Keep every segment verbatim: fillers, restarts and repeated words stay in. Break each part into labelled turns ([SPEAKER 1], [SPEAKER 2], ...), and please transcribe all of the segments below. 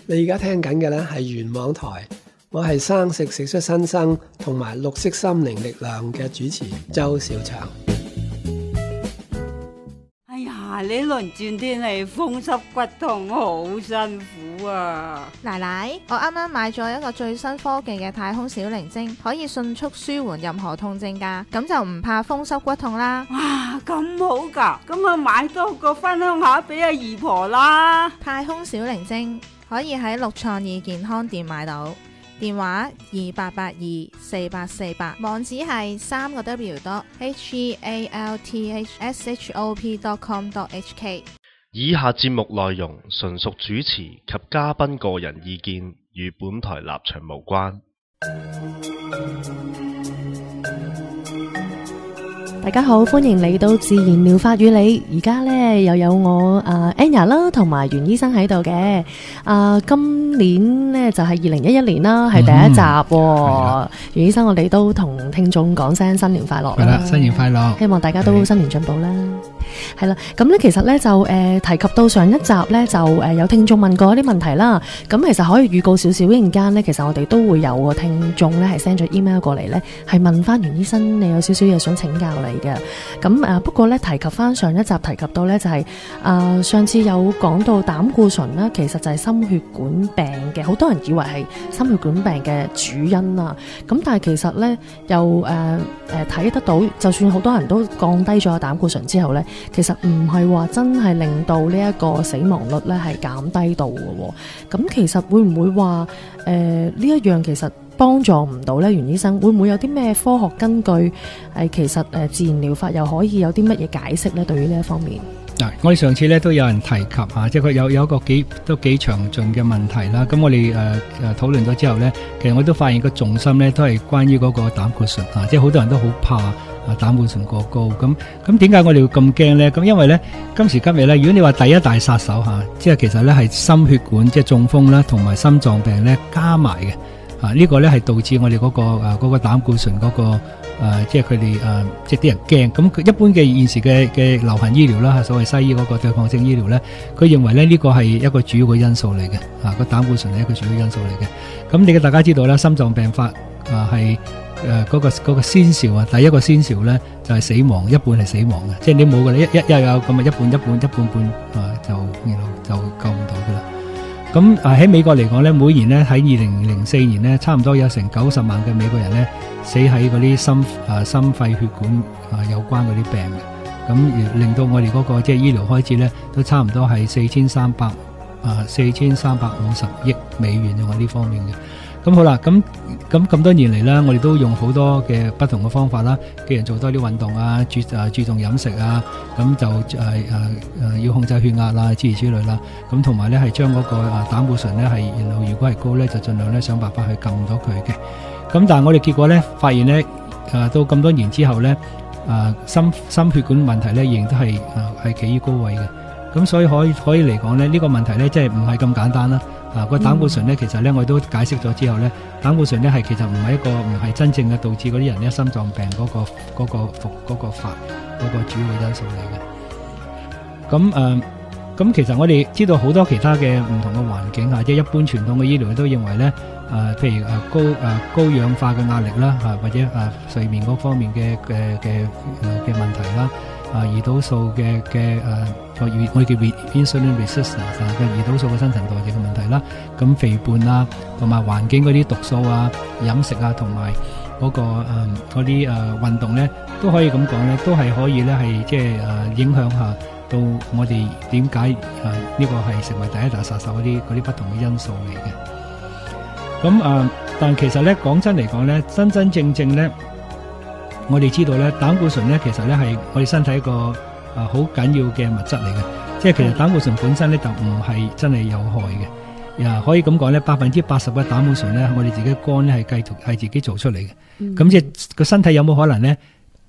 [SPEAKER 1] 你而家聽緊嘅呢係原網台，我係生食食出新生同埋綠色心靈力量嘅主持周小祥。
[SPEAKER 2] 哎呀，呢輪轉天氣風濕骨痛好辛苦啊！
[SPEAKER 3] 奶奶，我啱啱買咗一個最新科技嘅太空小靈精，可以迅速舒緩任何痛症㗎，咁就唔怕風濕骨痛啦。
[SPEAKER 2] 哇，咁好㗎，咁啊買多個分享下俾阿姨婆啦。
[SPEAKER 3] 太空小靈精可以喺六創意健康店買到，電話二八八二四八四八，網址係三個 W dot H E A L T H S H O P dot com dot H K。
[SPEAKER 4] 以下節目內容純屬主持及嘉賓個人意見，與本台立場無關。
[SPEAKER 5] 大家好，歡迎嚟到自然療法與你。而家咧又有我啊 Anya 啦，同埋袁醫生喺度嘅。啊，今年咧就係二零一一年啦，係第一集。嗯、袁醫生，我哋都同聽眾講聲新年快樂啦。
[SPEAKER 6] 係啦，新年快樂！
[SPEAKER 5] 希望大家都新年進步啦。係啦，咁咧其實咧就誒、呃、提及到上一集咧就誒、呃、有聽眾問過一啲問題啦。咁其實可以預告少少，一陣間咧其實我哋都會有個聽眾咧係 send 咗 email 過嚟咧，係問翻袁醫生，你有少少嘢想請教你嘅。咁誒、呃、不過咧提及翻上一集提及到咧就係、是、啊、呃、上次有講到膽固醇啦，其實就係心血管病嘅，好多人以為係心血管病嘅主因啦。咁但係其實咧又誒誒睇得到，就算好多人都降低咗膽固醇之後咧，其實唔係話真係令到呢一個死亡率咧係減低到嘅喎。咁其實會唔會話誒呢一樣其實幫助唔到咧？袁醫生會唔會有啲咩科學根據？誒、呃、其實誒、呃、自然療法又可以有啲乜嘢解釋咧？對於呢一方面，
[SPEAKER 6] 嗱，我哋上次咧都有人提及嚇，即係佢有有一個幾都幾詳盡嘅問題啦。咁我哋誒誒討論咗之後咧，其實我都發現個重心咧都係關於嗰個膽固醇嚇，即係好多人都好怕啊膽固醇過高。咁咁點解我哋會咁驚咧？咁因為咧今時今日咧，如果你話第一大殺手嚇，即係其實咧係心血管即係中風啦，同埋心臟病咧加埋嘅。啊！呢、這個咧係導致我哋嗰、那個誒嗰、啊那個膽固醇嗰、那個誒、啊，即係佢哋誒，即係啲人驚。咁佢一般嘅現時嘅嘅流行醫療啦，所謂西醫嗰個對抗性醫療咧，佢認為咧呢個係一個主要嘅因素嚟嘅。啊，個膽固醇係一個主要因素嚟嘅。咁你嘅大家知道啦，心臟病發啊係誒嗰個嗰、那個先兆啊，第一個先兆咧就係、是、死亡，一半係死亡嘅，即係你冇嘅，一一一有咁啊，一半一半一半半啊，就然後就救唔到噶啦。咁啊喺美國嚟講咧，每年咧喺二零零四年咧，差唔多有成九十萬嘅美國人咧死喺嗰啲心啊心肺血管啊有關嗰啲病嘅，咁而令到我哋嗰個即係醫療開支咧都差唔多係四千三百啊四千三百五十億美元用喺呢方面嘅。咁好啦，咁咁咁多年嚟啦，我哋都用好多嘅不同嘅方法啦，既然做多啲運動啊，注啊注重飲食啊，咁就誒誒誒要控制血壓啦，諸如此類啦，咁同埋咧係將嗰個啊膽固醇咧係，然後如果係高咧，就盡量咧想辦法去撳咗佢嘅。咁但係我哋結果咧發現咧，誒到咁多年之後咧，誒心心血管問題咧仍然都係誒係企於高位嘅。咁所以可以可以嚟講咧，呢個問題咧即係唔係咁簡單啦。啊，個膽固醇咧，其實咧我都解釋咗之後咧，膽固醇咧係其實唔係一個唔係真正嘅導致嗰啲人咧心臟病嗰個嗰個復嗰個發嗰個主要嘅因素嚟嘅。咁誒，咁其實我哋知道好多其他嘅唔同嘅環境啊，即係一般傳統嘅醫療都認為咧，誒譬如誒高誒高氧化嘅壓力啦，嚇或者誒睡眠嗰方面嘅嘅嘅誒嘅問題啦。啊，胰島素嘅嘅誒個胰我哋叫 insulin resistance 嘅胰島素嘅新陳代謝嘅問題啦，咁肥胖啊，同埋環境嗰啲毒素啊、飲食啊，同埋嗰個誒嗰啲誒運動咧，都可以咁講咧，都係可以咧係即係誒影響下到我哋點解誒呢個係成為第一大殺手嗰啲嗰啲不同嘅因素嚟嘅。咁誒，但其實咧講真嚟講咧，真真正正咧。我哋知道咧，膽固醇咧其實咧係我哋身體一個啊好緊要嘅物質嚟嘅，即係其實膽固醇本身咧就唔係真係有害嘅，啊可以咁講咧，百分之八十嘅膽固醇咧，我哋自己肝咧係繼續係自己做出嚟嘅，咁、嗯、即係個身體有冇可能咧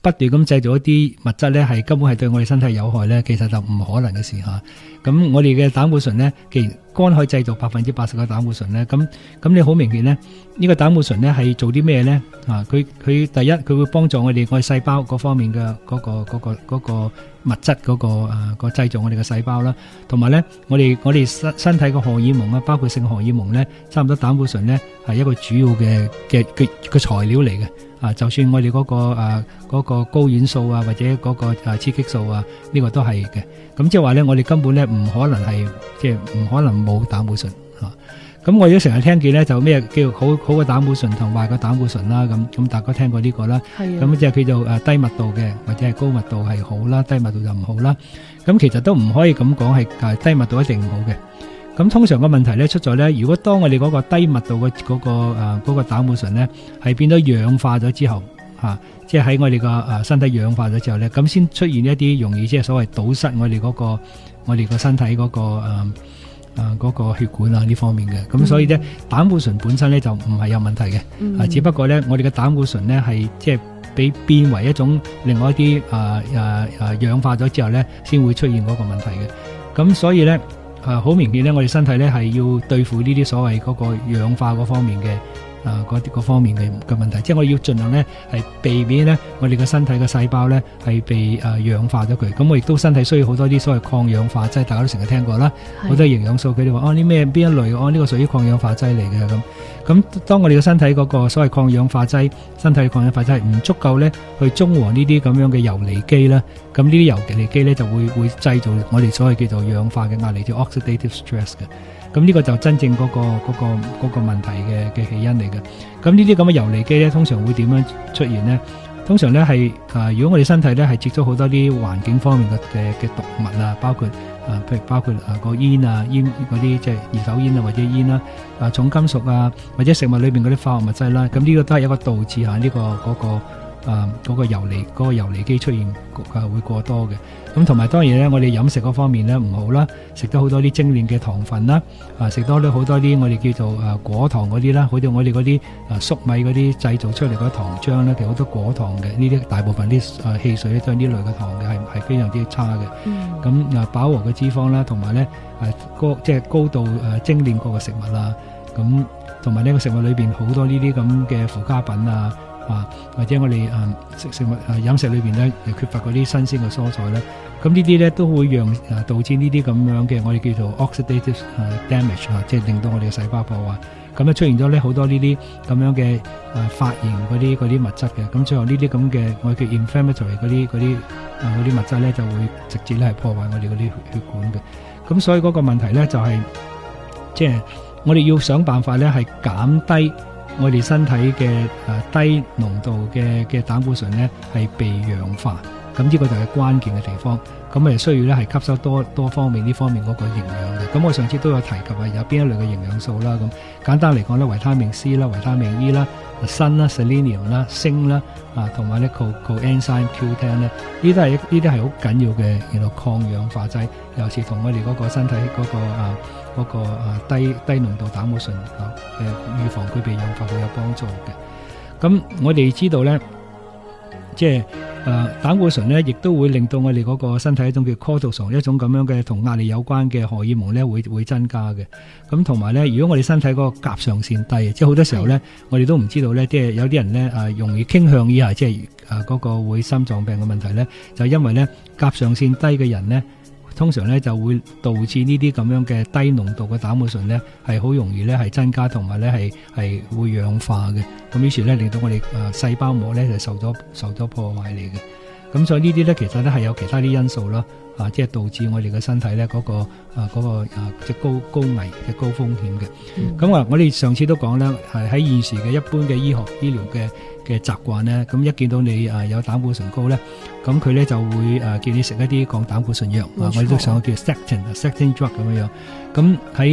[SPEAKER 6] 不斷咁製造一啲物質咧，係根本係對我哋身體有害咧，其實就唔可能嘅事嚇。咁我哋嘅膽固醇咧，既然肝可以製造百分之八十嘅膽固醇咧，咁咁你好明顯咧，呢個膽固醇咧係做啲咩咧？啊，佢佢第一佢會幫助我哋我哋細胞嗰方面嘅嗰個嗰個嗰個物質嗰個誒個製造我哋嘅細胞啦，同埋咧我哋我哋身身體嘅荷爾蒙啊，包括性荷爾蒙咧，差唔多膽固醇咧係一個主要嘅嘅嘅嘅材料嚟嘅。啊，就算我哋嗰個誒嗰個睾丸素啊，或者嗰個誒雌激素啊，呢個都係嘅。咁即係話咧，我哋根本咧唔可能係即係唔可能冇膽固醇嚇。咁我亦都成日聽見咧，就咩叫好好嘅膽固醇同壞嘅膽固醇啦。咁咁大家聽過呢個啦。係。咁即係叫做誒低密度嘅，或者係高密度係好啦，低密度就唔好啦。咁其實都唔可以咁講係誒低密度一定唔好嘅。咁通常個問題咧出在咧，如果當我哋嗰個低密度嘅嗰個誒嗰個膽固醇咧係變咗氧化咗之後，嚇，即係喺我哋個誒身體氧化咗之後咧，咁先出現一啲容易即係所謂堵塞我哋嗰個我哋個身體嗰個誒誒嗰個血管啊呢方面嘅。咁所以咧膽固醇本身咧就唔係有問題嘅，啊只不過咧我哋嘅膽固醇咧係即係俾變為一種另外一啲誒誒誒氧化咗之後咧先會出現嗰個問題嘅。咁所以咧。誒好明顯咧，我哋身體咧係要對付呢啲所謂嗰個氧化嗰方面嘅誒嗰啲嗰方面嘅嘅問題，即係我哋要盡量咧係避免咧我哋嘅身體嘅細胞咧係被誒氧化咗佢。咁我亦都身體需要好多啲所謂抗氧化劑，大家都成日聽過啦，好多營養素佢哋話哦呢咩邊一類，哦呢個屬於抗氧化劑嚟嘅咁。咁當我哋嘅身體嗰個所謂抗氧化劑，身體嘅抗氧化劑係唔足夠咧，去中和呢啲咁樣嘅游離基啦，咁呢啲游離基咧就會會製造我哋所謂叫做氧化嘅壓力，叫 oxidative stress 嘅。咁呢個就真正嗰個嗰個嗰個問題嘅嘅起因嚟嘅。咁呢啲咁嘅游離基咧，通常會點樣出現咧？通常咧係誒，如果我哋身體咧係接觸好多啲環境方面嘅嘅嘅毒物啊，包括。啊，譬如包括啊個煙啊煙嗰啲即係二手煙啊或者煙啦，啊重金屬啊或者食物裏邊嗰啲化學物質啦，咁呢個都係一個導致下呢個嗰個啊嗰個游離嗰個游離基出現啊會過多嘅。咁同埋當然咧，我哋飲食嗰方面咧唔好啦，食得好多啲精煉嘅糖分啦，啊食多咗好多啲我哋叫做啊果糖嗰啲啦，好似我哋嗰啲啊粟米嗰啲製造出嚟嗰啲糖漿咧，其實好多果糖嘅，呢啲大部分啲啊汽水咧都係呢類嘅糖嘅，係係非常之差嘅。咁、嗯、啊飽和嘅脂肪啦，同埋咧誒高即係高度誒精煉過嘅食物啦，咁同埋呢個食物裏邊好多呢啲咁嘅附加品啊。啊，或者我哋誒食食物誒飲食裏邊咧，缺乏嗰啲新鮮嘅蔬菜咧，咁呢啲咧都會讓誒導致呢啲咁樣嘅我哋叫做 oxidative damage 啊，即係令到我哋嘅細胞破壞，咁咧出現咗咧好多呢啲咁樣嘅誒發炎嗰啲嗰啲物質嘅，咁最後呢啲咁嘅我哋叫 inflammatory 嗰啲嗰啲啊嗰啲物質咧就會直接咧係破壞我哋嗰啲血血管嘅，咁所以嗰個問題咧就係即係我哋要想辦法咧係減低。我哋身體嘅誒低濃度嘅嘅膽固醇咧係被氧化，咁呢個就係關鍵嘅地方。咁我哋需要咧係吸收多多方面呢方面嗰個營養嘅。咁我上次都有提及啊，有邊一類嘅營養素啦。咁簡單嚟講咧，維他命 C 啦、維他命 E 啦、鋅啦、selenium 啦、鋅啦啊，同埋咧 coenzyme Q 十 咧，呢啲都係呢啲係好緊要嘅，然後抗氧化劑，尤其是同我哋嗰個身體嗰個啊。嗰個啊低低濃度膽固醇啊嘅預防佢被氧化好有幫助嘅。咁我哋知道咧，即係誒膽固醇咧，亦都會令到我哋嗰個身體一種叫 cortisol 一種咁樣嘅同壓力有關嘅荷爾蒙咧，會會增加嘅。咁同埋咧，如果我哋身體嗰個甲狀腺低，即係好多時候咧，我哋都唔知道咧，即係有啲人咧誒容易傾向以下，即係誒嗰個會心臟病嘅問題咧，就因為咧甲狀腺低嘅人咧。通常咧就會導致呢啲咁樣嘅低濃度嘅膽固醇咧係好容易咧係增加，同埋咧係係會氧化嘅。咁於是咧令到我哋誒細胞膜咧就受咗受咗破壞嚟嘅。咁所以呢啲咧其實咧係有其他啲因素啦，啊即係導致我哋嘅身體咧嗰個啊嗰個啊即係高高危嘅高風險嘅。咁啊，我哋上次都講啦，係喺現時嘅一般嘅醫學醫療嘅嘅習慣咧，咁一見到你誒有膽固醇高咧，咁佢咧就會誒叫你食一啲降膽固醇藥，啊我哋都想叫 statin statin drug 咁樣樣。咁喺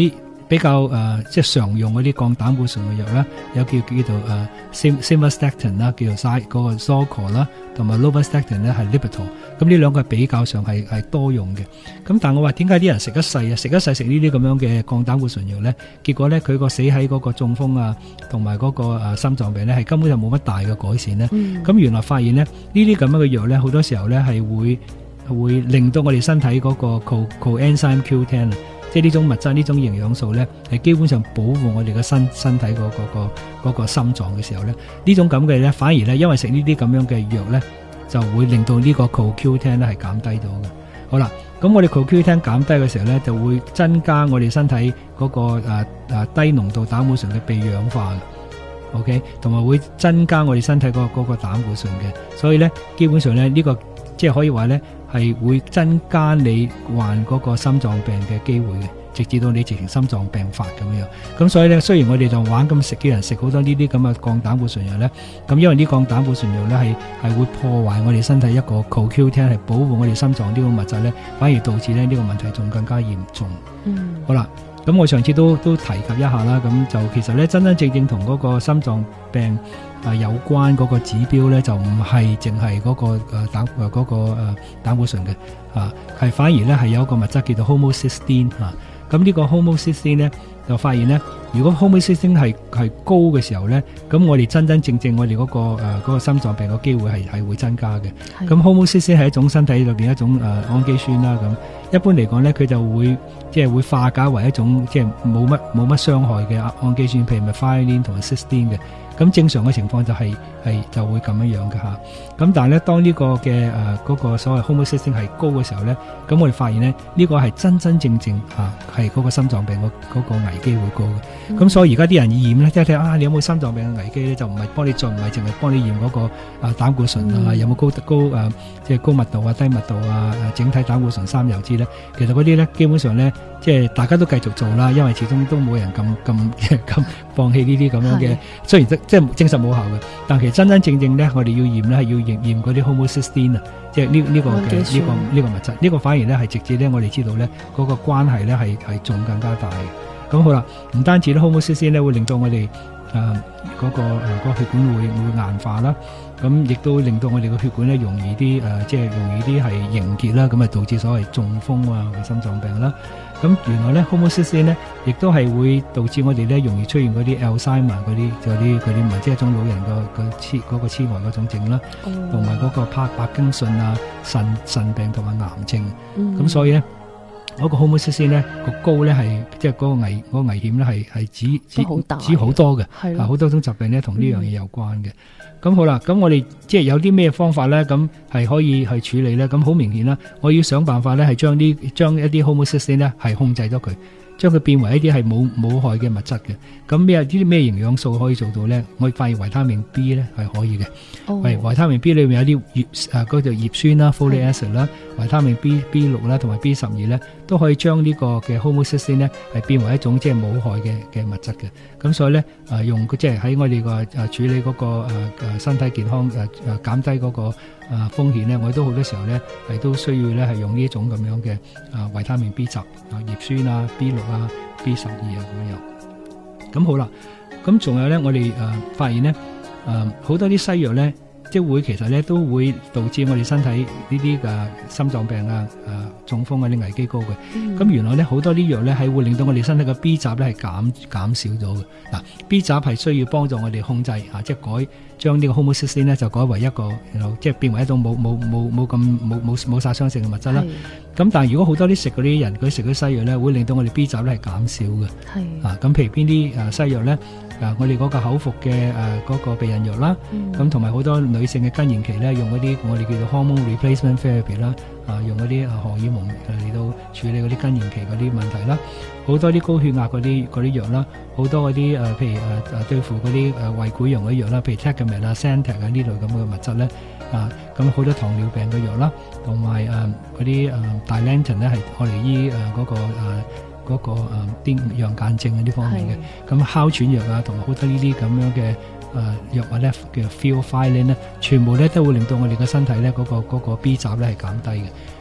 [SPEAKER 6] 比較誒、呃、即係常用嗰啲降膽固醇嘅藥啦，有叫叫做誒 simvastatin 啦，叫做 Zy 嗰個 Zocor 啦，同埋 lovastatin 咧係 Lipitor。咁呢兩個係比較上係係多用嘅。咁但係我話點解啲人食一世啊，食一世食呢啲咁樣嘅降膽固醇藥咧？結果咧佢個死喺嗰個中風啊，同埋嗰個誒心臟病咧係根本就冇乜大嘅改善咧。咁、嗯、原來發現咧呢啲咁樣嘅藥咧，好多時候咧係會會令到我哋身體嗰個 coenzyme Q 十 啊。即係呢種物質，呢種營養素咧，係基本上保護我哋嘅身身體嗰、嗰個、嗰個嗰個心臟嘅時候咧，呢種咁嘅咧，反而咧，因為食呢啲咁樣嘅藥咧，就會令到呢個 co Q 十 咧係減低咗嘅。好啦，咁我哋 co Q 十減低嘅時候咧，就會增加我哋身體嗰、嗰個誒誒、啊、低濃度膽固醇嘅被氧化嘅 ，OK， 同埋會增加我哋身體嗰、嗰個嗰、嗰個膽固醇嘅。所以咧，基本上咧，呢、呢個即係可以話咧。係會增加你患嗰個心臟病嘅機會嘅，直至到你直情心臟病發咁樣。咁所以咧，雖然我哋就玩咁食嘅人食好多呢啲咁嘅降膽固醇藥咧，咁因為呢降膽固醇藥咧係係會破壞我哋身體一個 co Q 十 係保護我哋心臟呢個物質咧，反而導致咧呢個問題仲更加嚴重。嗯，好啦，咁我上次都都提及一下啦，咁就其實咧真真正正同嗰個心臟病啊，有關嗰個指標咧，就唔係淨係嗰個誒膽誒嗰個誒膽固醇嘅啊，係反而咧係有一個物質叫做 homocysteine 啊。咁呢個 homocysteine 咧就發現咧，如果 homocysteine 係係高嘅時候咧，咁我哋真真正正我哋嗰個誒嗰個心臟病嘅機會係係會增加嘅。咁 homocysteine 係一種身體裏邊一種誒氨基酸啦。咁一般嚟講咧，佢就會即係會化解為一種即係冇乜冇乜傷害嘅氨基酸，譬如 methionine 同埋 cysteine 嘅。咁正常嘅情況就係、是、係就會咁樣樣嘅嚇。咁但係咧，當呢個嘅誒嗰個所謂 homocysteine 係高嘅時候咧，咁我哋發現咧呢、這個係真真正正嚇係嗰個心臟病嗰嗰個危機會高嘅。咁、嗯、所以而家啲人驗咧，即係睇啊，你有冇心臟病嘅危機咧？就唔係幫你做，唔係淨係幫你驗嗰個啊膽固醇啊，嗯、有冇高高誒即係高密度啊、低密度啊、誒整體膽固醇三油脂咧。其實嗰啲咧基本上咧，即係大家都繼續做啦，因為始終都冇人咁咁咁放棄呢啲咁樣嘅，雖然即係證實冇效嘅，但其實真真正正咧，我哋要驗咧係要驗驗嗰啲 homocysteine 啊，即係呢呢個嘅呢個呢個物質，呢個反而咧係直接咧我哋知道咧嗰個關係咧係係仲更加大嘅。咁好啦，唔單止咧 homocysteine 咧會令到我哋誒嗰個誒嗰個血管會會硬化啦，咁亦都令到我哋個血管咧容易啲誒即係容易啲係凝結啦，咁啊導致所謂中風啊嘅心臟病啦。咁原來咧 homocysteine 咧，亦都係會導致我哋咧容易出現嗰啲 Alzheimer 嗰啲嗰啲嗰啲，即係一種老人個個痴嗰個痴呆嗰種症啦，同埋嗰個帕帕金遜啊、腎腎病同埋癌症。咁、嗯、所以咧，嗰、嗰個 homocysteine 咧個高咧係即係嗰個危嗰、嗰個、危險咧係係指指指好多嘅，啊好多種疾病咧同呢樣嘢有關嘅。咁、嗯、好啦，咁我哋即係有啲咩方法咧？咁係可以去處理咧？咁好明顯啦，我要想辦法咧，係將啲將一啲 homocysteine 咧係控制咗佢，將佢變為一啲係冇冇害嘅物質嘅。咁咩呢啲咩營養素可以做到咧？我發現維他命 B 咧係可以嘅。喂、哦，維他命 B 裏面有啲葉誒嗰條葉酸啦 ，folic acid 啦，維他命 B B 六啦，同埋 B 十二咧，都可以將呢個嘅 homocysteine 咧係變為一種即係冇害嘅嘅物質嘅。咁所以咧誒、呃、用即係喺我哋個誒處理嗰、那個誒誒、呃、身體健康誒誒、呃、減低嗰、那個誒、呃、風險咧，我都好多時候咧係都需要咧係用呢種咁樣嘅誒、呃、維他命 B 十啊、葉酸啊、B 六啊、B 十二啊咁樣。咁好啦，咁仲有咧，我哋誒、呃、發現咧。誒、呃，好多啲西藥咧，即係會其實咧都會導致我哋身體呢啲嘅心臟病啊、誒、呃、中風啊啲危機高嘅。咁、嗯、原來咧好多啲藥咧係會令到我哋身體嘅 B 集咧係減減少咗嘅。嗱 ，B 集係需要幫助我哋控制啊，即係改將呢個 homocysteine 咧就改為一個，然後即係變為一種冇冇冇冇咁冇冇冇殺傷性嘅物質啦。咁但係如果好多啲食嗰啲人佢食嗰啲西藥咧，會令到我哋 B 集咧係減少嘅。係啊，咁譬如邊啲誒西藥咧？啊！我哋嗰個口服嘅誒嗰個避孕藥啦，咁同埋好多女性嘅更年期咧，用嗰啲我哋叫做 hormone replacement therapy 啦，啊用嗰啲啊荷爾蒙嚟到處理嗰啲更年期嗰啲問題啦，好多啲高血壓嗰啲嗰啲藥啦，好多嗰啲誒譬如誒誒對付嗰啲誒胃潰瘍嗰啲藥啦，譬如 Tegamet 啊、Zantac 啊呢類咁嘅物質咧，啊咁好多糖尿病嘅藥啦，同埋誒嗰啲誒 Dilantin 咧係我哋醫誒嗰個誒。嗰、那個誒啲陽間症啊呢方面嘅，咁哮喘藥啊，同埋好多呢啲咁樣嘅誒藥物咧，叫 Theophylline 咧，全部咧都會令到我哋嘅身體咧嗰、那個嗰、那個 B 集咧係減低嘅。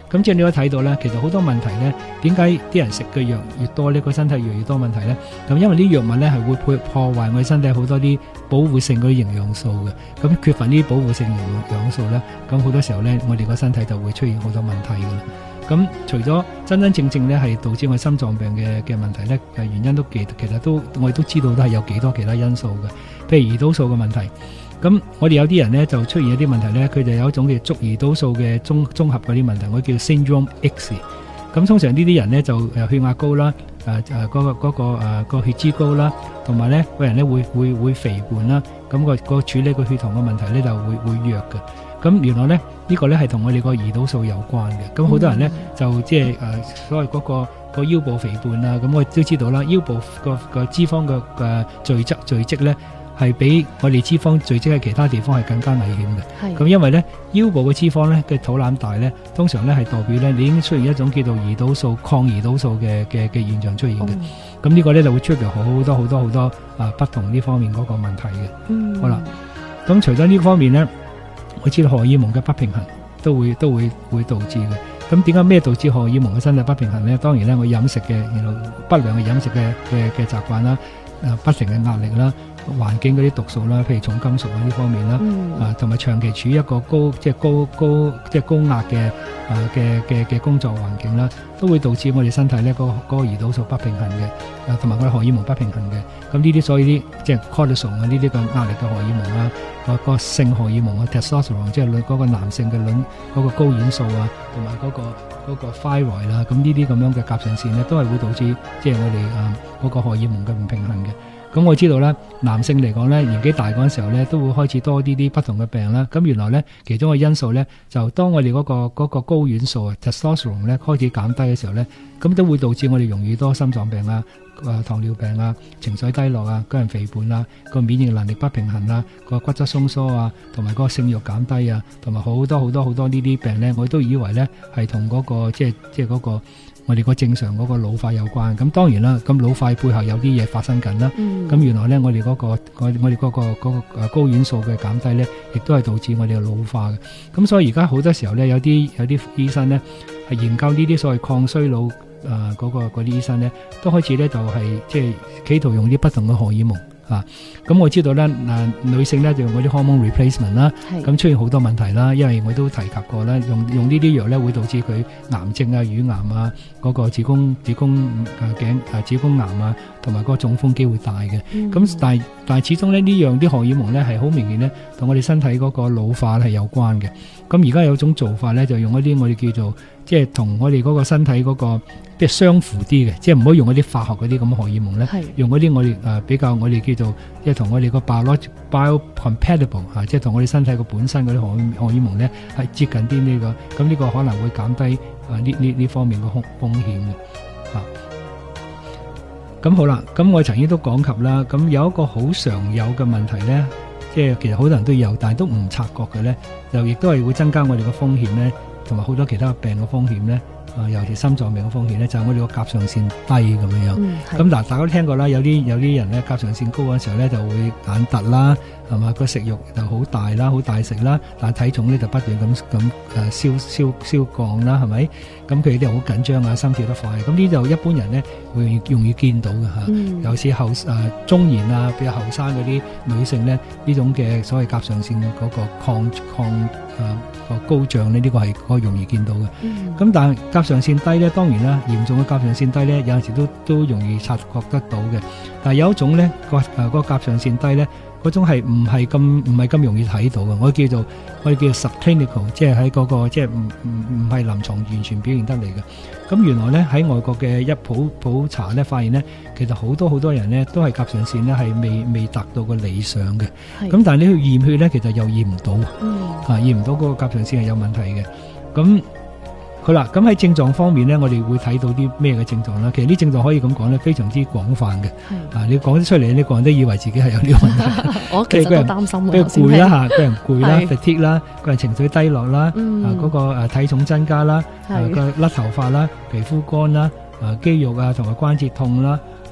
[SPEAKER 6] 咁即係你可以睇到咧，其實好多問題咧，點解啲人食嘅藥越多呢，個身體越嚟越多問題咧？咁因為啲藥物咧係會破破壞我哋身體好多啲保護性嗰啲營養素嘅，咁缺乏呢啲保護性營養素咧，咁好多時候咧，我哋個身體就會出現好多問題噶啦。咁除咗真真正正咧係導致我哋心臟病嘅嘅問題咧，原因都其其實都我哋都知道都係有幾多其他因素嘅，譬如胰島素嘅問題。咁我哋有啲人咧就出現一啲問題咧，佢就有一種叫捉胰島素嘅綜綜合嗰啲問題，我叫 Syndrome X。咁通常呢啲人咧就誒血壓高啦，誒誒嗰個嗰個誒個血脂高啦，同埋咧個人咧會會會肥胖啦，咁個個處理個血糖嘅問題咧就會會弱嘅。咁原來咧呢個咧係同我哋個胰島素有關嘅。咁好多人咧就即係誒所謂嗰個個腰部肥胖啊，咁我都知道啦，腰部個個脂肪嘅嘅聚集聚積咧，係比我哋脂肪聚積喺其他地方係更加危險嘅。咁因為咧腰部嘅脂肪咧嘅肚腩大咧，通常咧係代表咧你已經出現一種叫做胰島素抗胰島素嘅嘅嘅現象出現嘅。咁、嗯、呢個咧就會 trigger 好多好多好多啊不同呢方面嗰個問題嘅。嗯、好啦，咁除咗呢方面咧，我知道荷爾蒙嘅不平衡都會都會會導致嘅。咁點解咩導致荷爾蒙嘅身體不平衡咧？當然咧我飲食嘅然後不良嘅飲食嘅嘅嘅習慣啦，誒不停嘅壓力啦。環境嗰啲毒素啦，譬如重金屬啊呢方面啦，嗯、啊同埋長期處於一個高即係高高即係高壓嘅啊嘅嘅嘅工作環境啦，都會導致我哋身體咧嗰個嗰個胰島素不平衡嘅，啊同埋我哋荷爾蒙不平衡嘅。咁呢啲所以啲即係 cortisol 啊呢啲咁壓力嘅荷爾蒙啊，個個性荷爾蒙啊 testosterone 即係嗰個男性嘅卵嗰個睾丸素啊，同埋嗰個嗰個 thyroid 啦，咁呢啲咁樣嘅甲狀腺咧，都係會導致即係我哋啊嗰個荷爾蒙嘅唔平衡嘅。咁我知道咧，男性嚟講咧，年紀大嗰陣時候咧，都會開始多啲啲不同嘅病啦。咁原來咧，其中嘅因素咧，就當我哋嗰個嗰個睾丸素啊 testosterone 咧開始減低嘅時候咧，咁都會導致我哋容易多心臟病啊、誒糖尿病啊、情緒低落啊、個人肥胖啊、個免疫能力不平衡啊、個骨質鬆疏啊，同埋個性慾減低啊，同埋好多好多好多呢啲病咧，我都以為咧係同嗰個即係即係嗰個。我哋個正常嗰個老化有關，咁當然啦，咁老化背後有啲嘢發生緊啦。咁、嗯、原來咧，我哋嗰、嗰個我我哋嗰個嗰、嗰個誒睾丸素嘅減低咧，亦都係導致我哋嘅老化嘅。咁所以而家好多時候咧，有啲有啲醫生咧係研究呢啲所謂抗衰老誒嗰個嗰啲醫生咧，都開始咧就係即係企圖用啲不同嘅荷爾蒙。啊，咁我知道咧，嗱女性咧就用嗰啲 hormone replacement 啦，咁出現好多問題啦，因為我都提及過啦，用用呢啲藥咧會導致佢癌症啊、乳癌啊、嗰、那個子宮子宮誒頸誒子宮癌啊，同埋嗰個中風機會大嘅。咁、嗯、但係但係始終咧呢樣啲荷爾蒙咧係好明顯咧同我哋身體嗰個老化係有關嘅。咁而家有種做法咧就用一啲我哋叫做即係同我哋嗰個身體嗰、那個即係相符啲嘅，即係唔好用嗰啲化學嗰啲咁嘅荷爾蒙咧，用嗰啲我哋誒、呃、比較我哋叫做即係同我哋個 biological biocompatible 嚇，即係同我哋身體個本身嗰啲荷荷爾蒙咧係接近啲呢、這個，咁呢個可能會減低啊呢呢呢方面嘅風風險嘅嚇。咁、啊、好啦，咁我曾經都講及啦，咁有一個好常有嘅問題咧，即係其實好多人都有，但係都唔察覺嘅咧，就亦都係會增加我哋嘅風險咧，同埋好多其他病嘅風險咧。啊，尤其心臟病嘅風險咧，就係、是、我哋個甲狀腺低咁樣樣。咁嗱、嗯，大家都聽過啦，有啲有啲人咧，甲狀腺高嗰陣時候咧，就會眼突啦，係嘛，個食慾就好大啦，好大食啦，但係體重咧就不斷咁咁誒消消消降啦，係咪？咁佢哋好緊張啊，心跳得快。咁呢就一般人咧會容易見到嘅嚇。嗯、尤其是後誒、呃、中年啊，比較後生嗰啲女性咧，呢種嘅所謂甲狀腺嗰個抗抗誒個、呃、高漲咧，呢、這個係個容易見到嘅。咁、嗯、但係甲狀腺低咧，當然啦，嚴重嘅甲狀腺低咧，有陣時都都容易察覺得到嘅。但係有一種咧，個誒嗰個甲狀腺低咧，嗰種係唔係咁唔係咁容易睇到嘅。我叫做我哋叫做 subclinical， 即係喺嗰個即係唔唔唔係臨床完全表現得嚟嘅。咁原來咧喺外國嘅一普普查咧，發現咧其實好多好多人咧都係甲狀腺咧係未未達到個理想嘅。咁但係你去驗血咧，其實又驗唔到，嗯、啊驗唔到嗰個甲狀腺係有問題嘅。咁好啦，咁喺症狀方面咧，我哋會睇到啲咩嘅症狀啦？其實啲症狀可以咁講咧，非常之廣泛嘅。啊，你講得出嚟，你個人都以為自己係有呢個問題。我其實都擔心啊，譬如攰啦嚇，個人攰啦 fatigue 啦，個人情緒低落啦，啊嗰個誒體重增加啦，啊個甩頭髮啦，皮膚乾啦，啊肌肉啊同埋關節痛啦，啊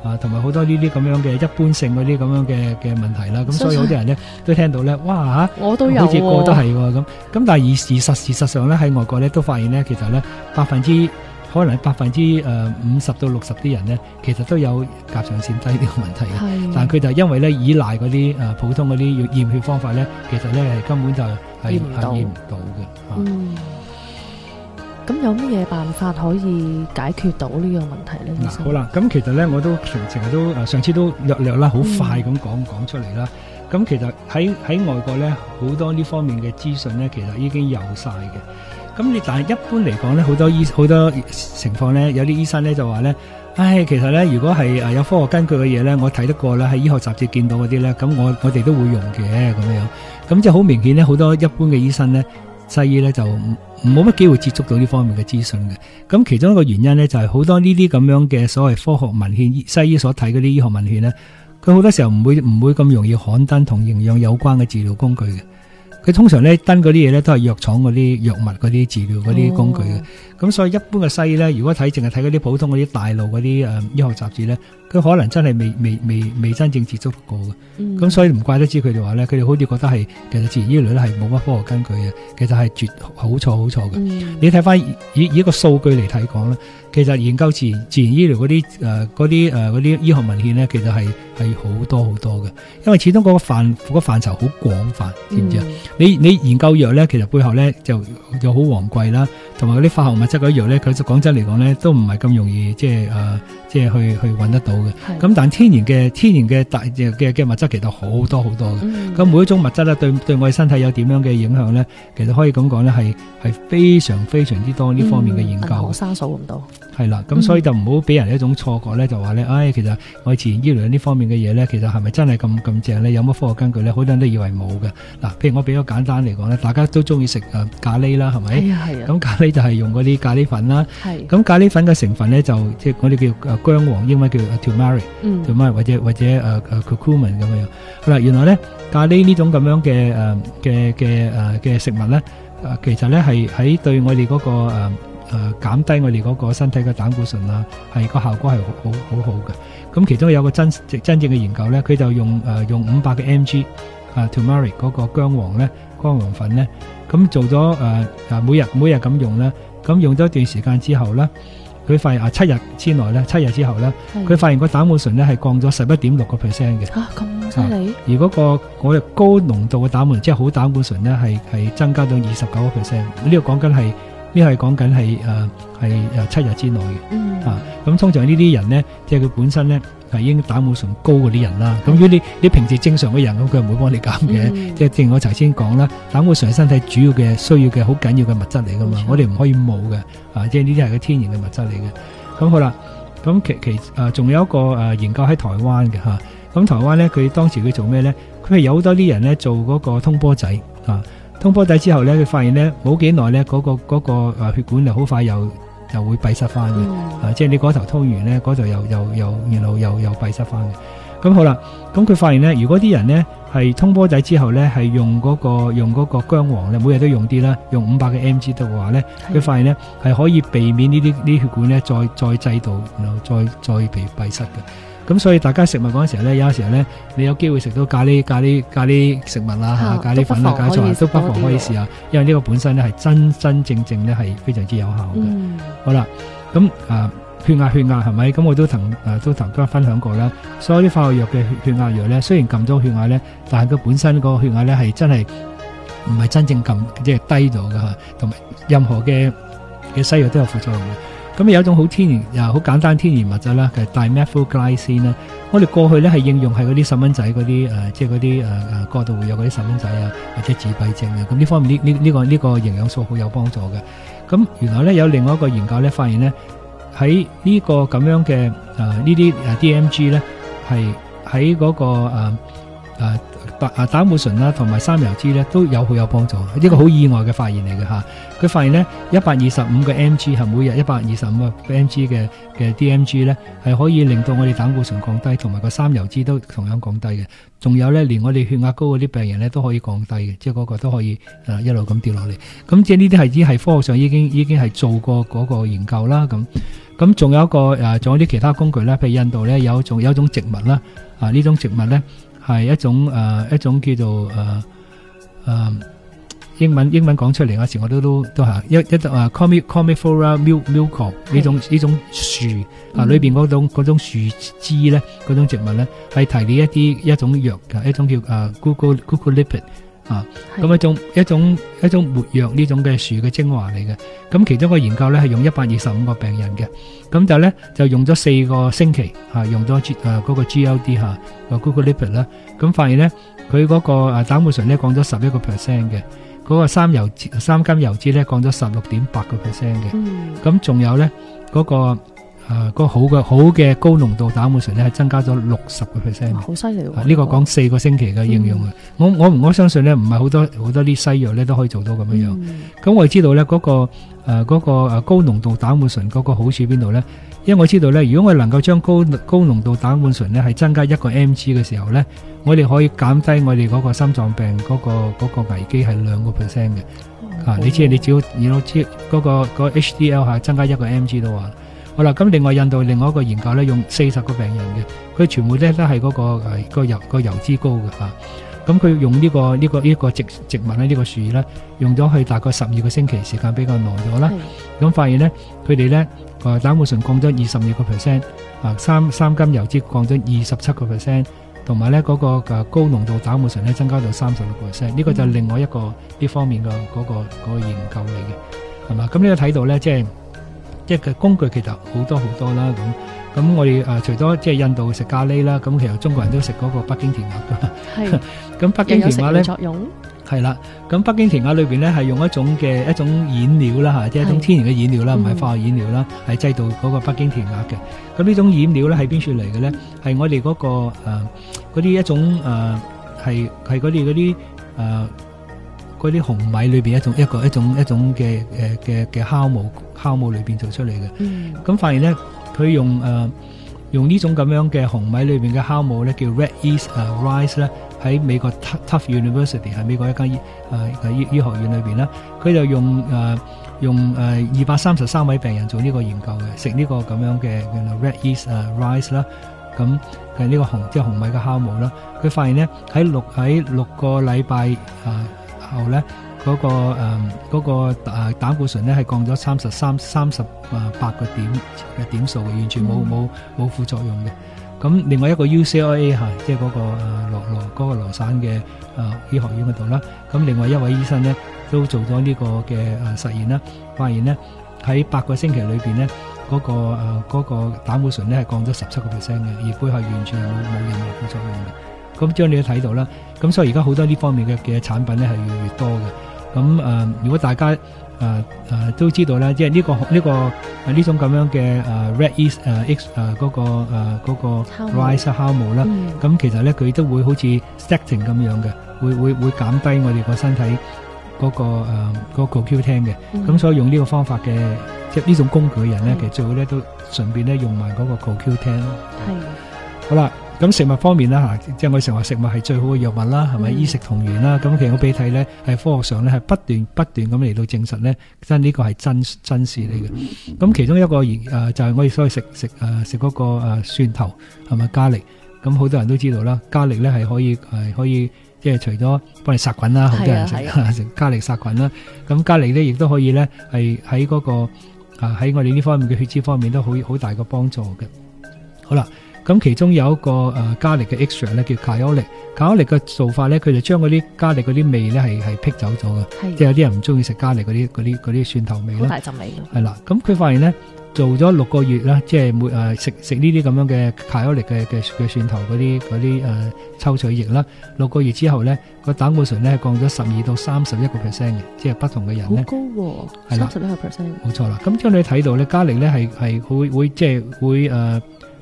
[SPEAKER 6] 啊，同埋好多呢啲咁樣嘅一般性嗰啲咁樣嘅嘅問題啦。咁所以好多人咧都聽到咧，哇嚇，
[SPEAKER 5] 我都有
[SPEAKER 6] 好似個個都係喎咁。咁但係而事實事實上咧喺外國咧都發現咧，其實咧百分之可能百分之誒五十到六十啲人咧，其實都有甲狀腺低呢個問題嘅。但係佢就因為咧依賴嗰啲誒普通嗰啲驗血方法咧，其實咧係根本就係係驗唔到嘅。
[SPEAKER 5] 嗯。咁有乜嘢辦法可以解決到呢個問題咧？
[SPEAKER 6] 嗱，好啦，咁其實咧我都成成日都誒上次都略略啦，好快咁講講出嚟啦。咁其實喺喺外國咧，好多呢方面嘅資訊咧，其實已經有晒嘅。咁你但係一般嚟講咧，好多醫好多情況咧，有啲醫生咧就話咧，唉，其實咧如果係誒有科學根據嘅嘢咧，我睇得過啦，喺醫學雜誌見到嗰啲咧，咁我我哋都會用嘅咁樣。咁即係好明顯咧，好多一般嘅醫生咧，西醫咧就冇乜機會接觸到呢方面嘅資訊嘅。咁其中一個原因咧，就係好多呢啲咁樣嘅所謂科學文獻，西醫所睇嗰啲醫學文獻咧，佢好多時候唔會唔會咁容易刊登同營養有關嘅治療工具嘅。佢通常咧登嗰啲嘢咧都係藥廠嗰啲藥物嗰啲治療嗰啲工具嘅。咁、哦、所以一般嘅西醫咧，如果睇淨係睇嗰啲普通嗰啲大路嗰啲誒醫學雜誌咧，佢可能真係未未未未真正接觸過嘅。咁、嗯、所以唔怪得知佢哋話咧，佢哋好似覺得係其實自然醫療咧係冇乜科學根據嘅，其實係絕好錯好錯嘅。嗯、你睇翻以以一個數據嚟睇講咧，其實研究自然自然醫療嗰啲誒嗰啲誒嗰啲醫學文獻咧，其實係係好多好多嘅，因為始終嗰個範嗰個範疇好廣泛，知唔知啊？你你研究藥咧，其實背後咧就就好昂貴啦，同埋嗰啲化學物質嗰啲藥咧，佢就講真嚟講咧，都唔係咁容易即係誒、呃、即係去去揾得到嘅。咁但天然嘅天然嘅大嘅嘅物質其實好多好多嘅。咁、嗯、每一種物質咧，對對我哋身體有點樣嘅影響咧，其實可以咁講咧，係係非常非常之多呢方面嘅研究。
[SPEAKER 5] 銀生素咁多。係
[SPEAKER 6] 啦，咁所以就唔好俾人一種錯覺咧，就話咧，唉，其實我哋自然醫療呢方面嘅嘢咧，其實係咪真係咁咁正咧？有乜科學根據咧？好多人都以為冇嘅。嗱，譬如我比較簡單嚟講咧，大家都中意食誒咖喱啦，係咪？係啊係啊。咁咖喱就係用嗰啲咖喱粉啦。係。咁咖喱粉嘅成分咧，就即係我哋叫誒薑黃，英文叫 turmeric，turmeric、嗯、或者或者誒誒 curcumin 咁樣。好啦，原來咧咖喱呢種咁樣嘅誒嘅嘅誒嘅食物咧，誒其實咧係喺對我哋嗰、嗰個誒。呃誒、呃，減低我哋嗰個身體嘅膽固醇啊，係個效果係好好好好嘅。咁其中有個真真正嘅研究咧，佢就用誒、呃、用五百嘅 mg 啊 turmeric 嗰個薑黃咧，薑黃粉咧，咁做咗誒誒每日每日咁用咧，咁用咗一段時間之後咧，佢發現啊七日之內咧，七日之後咧，佢發現個膽固醇咧係降咗十一點六個 percent 嘅。吓咁犀利！而嗰、那個我哋高濃度嘅膽固醇，即係好膽固醇咧，係係增加到二十九個 percent。呢個講緊係。呢係講緊係誒係誒七日之內嘅。嗯、啊咁通常呢啲人咧，即係佢本身咧係已經膽固醇高嗰啲人啦。咁、嗯、如果你你平時正常嘅人，咁佢唔會幫你減嘅。嗯、即係正如我頭先講啦，膽固醇係身體主要嘅需要嘅好緊要嘅物質嚟噶嘛，我哋唔可以冇嘅。啊，即係呢啲係個天然嘅物質嚟嘅。咁好啦，咁其其誒仲、呃、有一個誒、呃、研究喺台灣嘅吓。咁、啊、台灣咧，佢當時佢做咩咧？佢係有好多啲人咧做嗰個通波仔啊。通波仔之後咧，佢發現咧冇幾耐咧，嗰、嗰個嗰、嗰個誒血管就好快又又會閉塞翻嘅。嗯、啊，即係你嗰頭通完咧，嗰度又又又然後又又閉塞翻嘅。咁好啦，咁佢發現咧，如果啲人咧係通波仔之後咧，係用嗰、嗰個用嗰個薑黃咧，每日都用啲啦，用五百嘅 mg 嘅話咧，佢發現咧係可以避免呢啲呢血管咧再再制度，然後再再被閉塞嘅。咁所以大家食物嗰陣時候咧，有時候咧，你有機會食到咖喱咖喱咖喱食物啦嚇，咖喱粉啊、咖喱都不妨可以試下，因為呢個本身咧係真真正正咧係非常之有效嘅。嗯、好啦，咁啊血壓血壓係咪？咁我都同誒都同大家分享過啦。所有啲化學藥嘅血血壓藥咧，雖然撳咗血壓咧，但係佢本身個血壓咧係真係唔係真正撳即係低咗嘅嚇，同埋任何嘅嘅西藥都有副作用嘅。咁有一種好天然又好簡單天然物質啦，就係 dimethylglycine 啦。我哋過去咧係應用係嗰啲細蚊仔嗰啲誒，即係嗰啲誒誒過度活躍嗰啲細蚊仔啊，或者自閉症啊。咁呢方面呢呢呢個呢、呢個營養素好有幫助嘅。咁原來咧有另外一個研究咧發現咧喺呢個咁樣嘅誒呢啲誒 D M G 咧係喺嗰個誒誒白啊膽固醇啦同埋三油脂咧都有好有幫助，呢個好意外嘅發現嚟嘅嚇。佢發現咧一百二十五個 mg 係每日一百二十五個 mg 嘅嘅 D M G 咧係可以令到我哋膽固醇降低，同埋個三油脂都同樣降低嘅。仲有咧，連我哋血壓高嗰啲病人咧都可以降低嘅，即係嗰個都可以誒一路咁跌落嚟。咁即係呢啲係已經係科學上已經已經係做過嗰個研究啦。咁咁仲有一個誒，仲有啲其他工具咧，譬如印度咧有種有一種植物啦，啊呢種植物咧係一種誒一種叫做誒誒。英文英文講出嚟嗰時，我都都都係一一種啊 Commiphora milk 呢種呢種樹啊，裏邊嗰種嗰種樹枝咧，嗰種植物咧係提煉一啲一種藥嘅，一種叫啊 Glucolipid 啊，咁一種一種一種沒藥呢種嘅樹嘅精華嚟嘅。咁其中個研究咧係用一百二十五個病人嘅，咁就咧就用咗四個星期嚇，用咗誒嗰個 G L D 嚇個 Glucolipid 啦，咁發現咧佢嗰個誒膽固醇咧降咗十一個 percent 嘅。嗰、那個三油三甘油脂咧降咗十六點八個 percent 嘅，咁仲、嗯、有咧嗰、那個誒嗰、呃那個好嘅好嘅高濃度膽固醇咧係增加咗六十個 percent，
[SPEAKER 5] 好犀利喎！呢、
[SPEAKER 6] 啊這個講四個星期嘅應用嘅、嗯，我我我相信咧唔係好多好多啲西藥咧都可以做到咁樣樣。咁、嗯、我哋知道咧嗰、那個誒嗰、呃那個誒高濃度膽固醇嗰個好處邊度咧？因為我知道咧，如果我能夠將高高濃度膽固醇咧係增加一個 mg 嘅時候咧，我哋可以減低我哋嗰個心臟病嗰、那個嗰、那個危機係兩個 percent 嘅。啊，你知你只要你都知嗰個嗰個 H D L 係增加一個 mg 都話。好啦，咁另外印度另外一個研究咧，用四十個病人嘅，佢全部咧都係嗰個誒個油個油脂高嘅嚇。咁佢用呢、這個呢、這個呢、這個植植物咧呢、這個樹咧，用咗去大概十二個星期，時間比較耐咗啦。咁發現咧，佢哋咧誒膽固醇降咗二十二個 percent， 啊三三甘油脂降咗二十七個 percent， 同埋咧嗰個誒高濃度膽固醇咧增加到三十六個 percent。呢個就係另外一個呢方面嘅嗰、那個嗰、那個研究嚟嘅，係嘛？咁呢個睇到咧，即係即係工具其實好多好多啦咁。咁我哋誒、呃、除咗即係印度食咖喱啦，咁其實中國人都食嗰個北京填鴨噶。係。咁北京填鴨咧，作用係啦。咁北京填鴨裏邊咧係用一種嘅一種染料啦嚇，即係一種天然嘅染料啦，唔係化學染料啦，係製造嗰個北京填鴨嘅。咁呢種染料咧係邊處嚟嘅咧？係我哋嗰、嗰個誒嗰啲一種誒係係嗰啲嗰啲誒嗰啲紅米裏邊一種一個一種一種嘅誒嘅嘅酵母酵母裏邊做出嚟嘅。嗯。咁發現咧。佢用誒、呃、用呢種咁樣嘅紅米裏邊嘅酵母咧，叫 Red Yeast 誒、uh, Rice 咧，喺美國 Tufts University 係美國一間醫誒醫醫學院裏邊啦。佢就用誒、呃、用誒二百三十三位病人做呢個研究嘅，食呢個咁樣嘅 Red Yeast 誒、uh, Rice 啦。咁係呢個紅即係紅米嘅酵母啦。佢發現咧喺六喺六個禮拜誒後咧。嗰、那個誒嗰、呃那個誒膽固醇咧係降咗三十三三十誒八個點嘅點數嘅，完全冇冇冇副作用嘅。咁另外一個 U C L A 嚇，即係嗰個誒羅羅嗰個羅省嘅誒醫學院嗰度啦。咁另外一位醫生咧都做咗呢個嘅誒實驗啦，發現咧喺八個星期裏邊咧嗰個誒嗰、呃那個膽固醇咧係降咗十七個 percent 嘅，而背後完全冇冇任何副作用嘅。咁將你都睇到啦。咁所以而家好多呢方面嘅嘅產品咧係越嚟越多嘅。咁誒、呃，如果大家誒誒、呃呃、都知道咧，即係呢個呢、這個誒呢、啊、種咁樣嘅誒、呃、Red Yeast 誒 X 誒嗰個誒嗰、呃那個 Rice 酵母啦，咁、嗯、其實咧佢都會好似 statin 咁樣嘅，會會會減低我哋個身體嗰、那個誒嗰、呃那個 Q ten 嘅。咁、嗯、所以用呢個方法嘅即係呢種工具嘅人咧，其實最好咧都順便咧用埋嗰個 Q ten 咯。係。好啦。咁食物方面啦嚇，即係我成日話食物係最好嘅藥物啦，係咪？衣食同源啦。咁其實我俾你睇咧，係科學上咧係不斷不斷咁嚟到證實咧，真呢個係真真事嚟嘅。咁其中一個誒就係我哋所謂食食誒食嗰個誒蒜頭係咪加力？咁好多人都知道啦，加力咧係可以係可以即係除咗幫你殺菌啦，好多人食食加力殺菌啦。咁加力咧亦都可以咧係喺嗰個啊喺我哋呢方面嘅血脂方面都好好大個幫助嘅。好啦。咁其中有一個誒加力嘅 extra 咧，叫卡歐力。卡歐力嘅做法咧，佢就將嗰啲加力嗰啲味咧係係辟走咗嘅，即係有啲人唔中意食加力嗰啲嗰啲嗰啲蒜頭味啦。好大陣味咯。係啦，咁佢發現咧做咗六個月啦，即係每誒食食呢啲咁樣嘅卡歐力嘅嘅嘅蒜頭嗰啲嗰啲誒抽取液啦，六個月之後咧個膽固醇咧係降咗十二到三十一個 percent 嘅，即係不同嘅人咧。好高喎，三十一個 percent。冇錯啦，咁將你睇到咧加力咧係係會會即係會誒。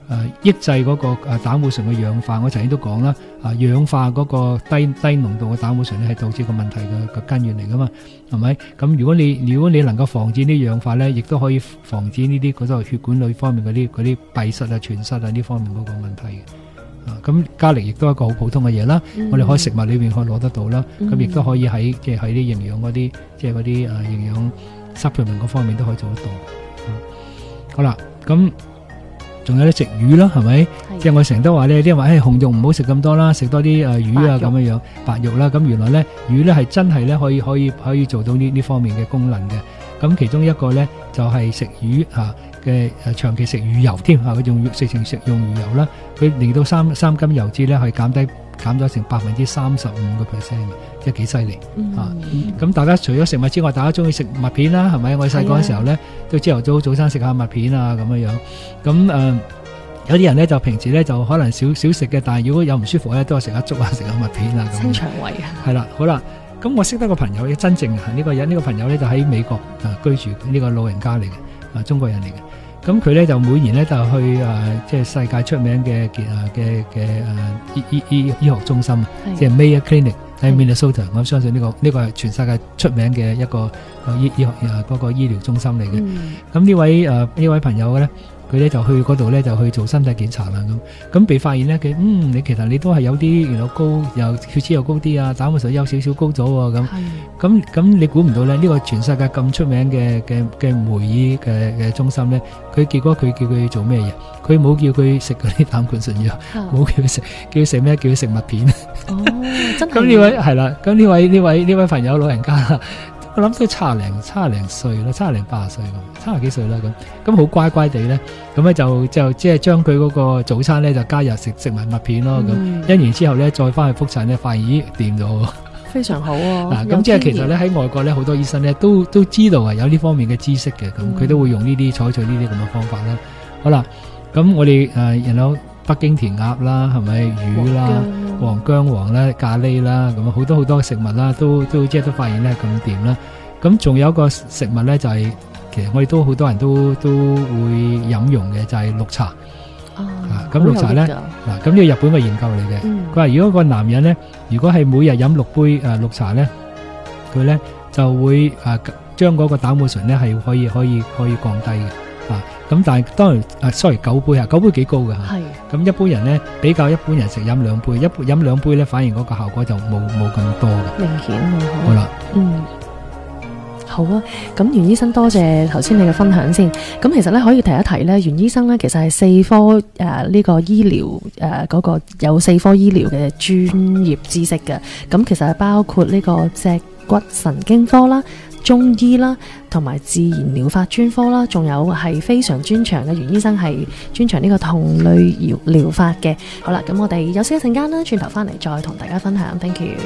[SPEAKER 6] 誒抑制嗰個誒膽固醇嘅氧化。我曾經都講啦，啊氧化嗰個低低濃度嘅膽固醇咧係導致個問題嘅嘅根源嚟噶嘛，係咪？咁如果你如果你能夠防止呢氧化咧，亦都可以防止呢啲嗰個血管裏方面嗰啲嗰啲閉塞啊、栓塞啊呢方面嗰個問題嘅。啊，咁加力亦都係一個好普通嘅嘢啦，嗯、我哋可以食物裏邊可以攞得到啦，咁亦都可以喺即係喺啲營養嗰啲即係嗰啲誒營養 supplement 嗰方面都可以做得到。啊、好啦，咁仲有啲食魚啦，係咪？即係我成日都話咧，啲人話誒紅肉唔好食咁多啦，食多啲誒魚啊咁樣樣白肉啦。咁原來咧魚咧係真係咧可以可以可以做到呢呢方面嘅功能嘅。咁其中一個咧就係、是、食魚嚇嘅誒長期食魚油添嚇，佢用食成食用魚油啦，佢令到三三甘油脂咧係減低減咗成百分之三十五個 percent， 即係幾犀利嚇。咁、嗯、大家除咗食物之外，大家中意食麥片啦，係咪？我哋細個嘅時候咧，都朝頭早早餐食下麥片啊咁樣樣。咁誒、呃、有啲人咧就平時咧就可能少少食嘅，但係如果有唔舒服咧，都係食下粥啊，食下麥片啊咁。
[SPEAKER 5] 清腸胃啊。係
[SPEAKER 6] 啦，好啦。咁我識得個朋友，真正啊呢個人呢、呢個朋友咧就喺美國啊居住，呢、呢個老人家嚟嘅，啊中國人嚟嘅。咁佢咧就每年咧就去啊即係世界出名嘅嘅嘅嘅誒醫醫醫醫學中心，即係 Mayo Clinic 喺 Minnesota。我相信呢、呢個呢、呢個係全世界出名嘅一個醫醫學啊嗰個醫療中心嚟嘅。咁、嗯、呢位誒呢、呃、位朋友咧。佢咧就去嗰度咧就去做身體檢查啦，咁咁被發現咧佢嗯你其實你都係有啲原來高又血脂又高啲啊，膽固醇有少少高咗喎，咁咁咁你估唔到咧呢、呢個全世界咁出名嘅嘅嘅梅醫嘅嘅中心咧，佢結果佢叫佢做咩嘢？佢冇叫佢食嗰啲膽固醇藥，冇、啊、叫佢食，叫佢食咩？叫佢食麥片。哦，真係。咁呢位係啦，咁呢位呢位呢位朋友老人家。我諗都差零差零歲啦，差零八十歲咁，差廿幾歲啦咁，咁好乖乖地咧，咁咧就就即係將佢嗰個早餐咧就加入食食埋麥片咯，咁、嗯，一年之後咧再翻去復診咧，發現咦掂咗，非常好啊！嗱，咁即係其實咧喺外國咧好多醫生咧都都知道啊有呢方面嘅知識嘅，咁佢、嗯、都會用呢啲採取呢啲咁嘅方法啦。好啦，咁我哋誒然後北京填鴨啦，係咪魚啦？黃薑黃啦、咖喱啦，咁好多好多食物啦，都都即係都發現咧咁掂啦。咁仲有一個食物咧，就係、是、其實我哋都好多人都都會飲用嘅，就係、是、綠茶。哦，咁、啊、綠茶咧，嗱，咁呢個日本嘅研究嚟嘅。佢、嗯、話如果個男人咧，如果係每日飲六杯誒、呃、綠茶咧，佢咧就會誒將嗰個膽固醇咧係可以可以可以降低嘅。啊，咁但係當然，啊，sorry，九杯啊，九杯幾高㗎吓。係。咁一般人咧，比較一般人食飲兩杯，一杯飲兩杯咧，反而嗰個效果就冇冇咁多嘅。明顯啊。好啦。嗯。好啊，咁袁醫生多謝頭先你嘅分享先。咁其實咧可以提一提咧，袁醫生咧其實係四科誒呢、呃這個醫療誒嗰、呃那個有四科醫療嘅專業知識嘅。咁其實係包括呢個脊骨神經科啦、中醫啦，同埋自然療法專科啦，仲有係非常專長嘅袁醫生係專長呢個同類療療法嘅。好啦，咁我哋休息一陣間啦，轉頭翻嚟再同大家分享。Thank you。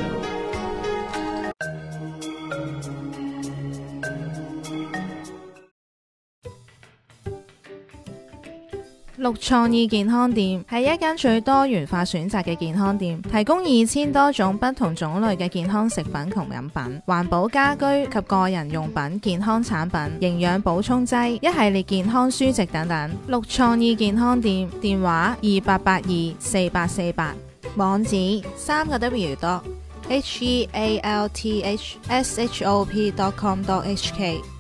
[SPEAKER 6] 綠創意健康店係一間最多元化選擇嘅健康店，提供二千多種不同種類嘅健康食品同飲品、環保家居及個人用品、健康產品、營養補充劑、一系列健康書籍等等。綠創意健康店電話二八八二四八四八，網址三個 W dot H E A L T H S H O P dot com dot H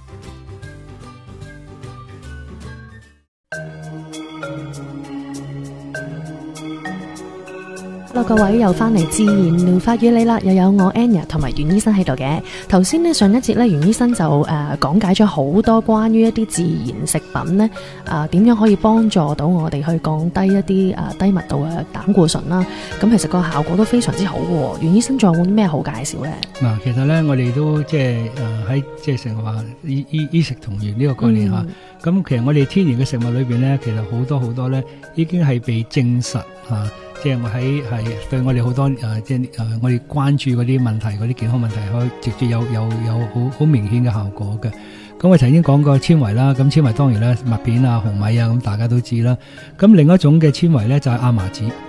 [SPEAKER 6] K。Hello，各位又翻嚟自然療法與你啦，又有我 Anya 同埋袁醫生喺度嘅。頭先呢，上一節咧，袁醫生就誒、呃、講解咗好多關於一啲自然食品咧，啊、呃、點樣可以幫助到我哋去降低一啲誒、呃、低密度嘅膽固醇啦。咁其實個效果都非常之好嘅。袁醫生仲有冇啲咩好介紹咧？嗱，其實咧我哋都即係誒喺即係成日話醫醫醫食同源呢個概念吓。咁、嗯、其實我哋天然嘅食物裏邊咧，其實好多好多咧已經係被證實吓。啊即係我喺係對我哋好多誒、呃，即係誒、呃，我哋關注嗰啲問題，嗰啲健康問題，可以直接有有有好好明顯嘅效果嘅。咁我曾經講過纖維啦，咁纖維當然咧麥片啊、紅米啊，咁大家都知啦。咁另一種嘅纖維咧就係亞麻籽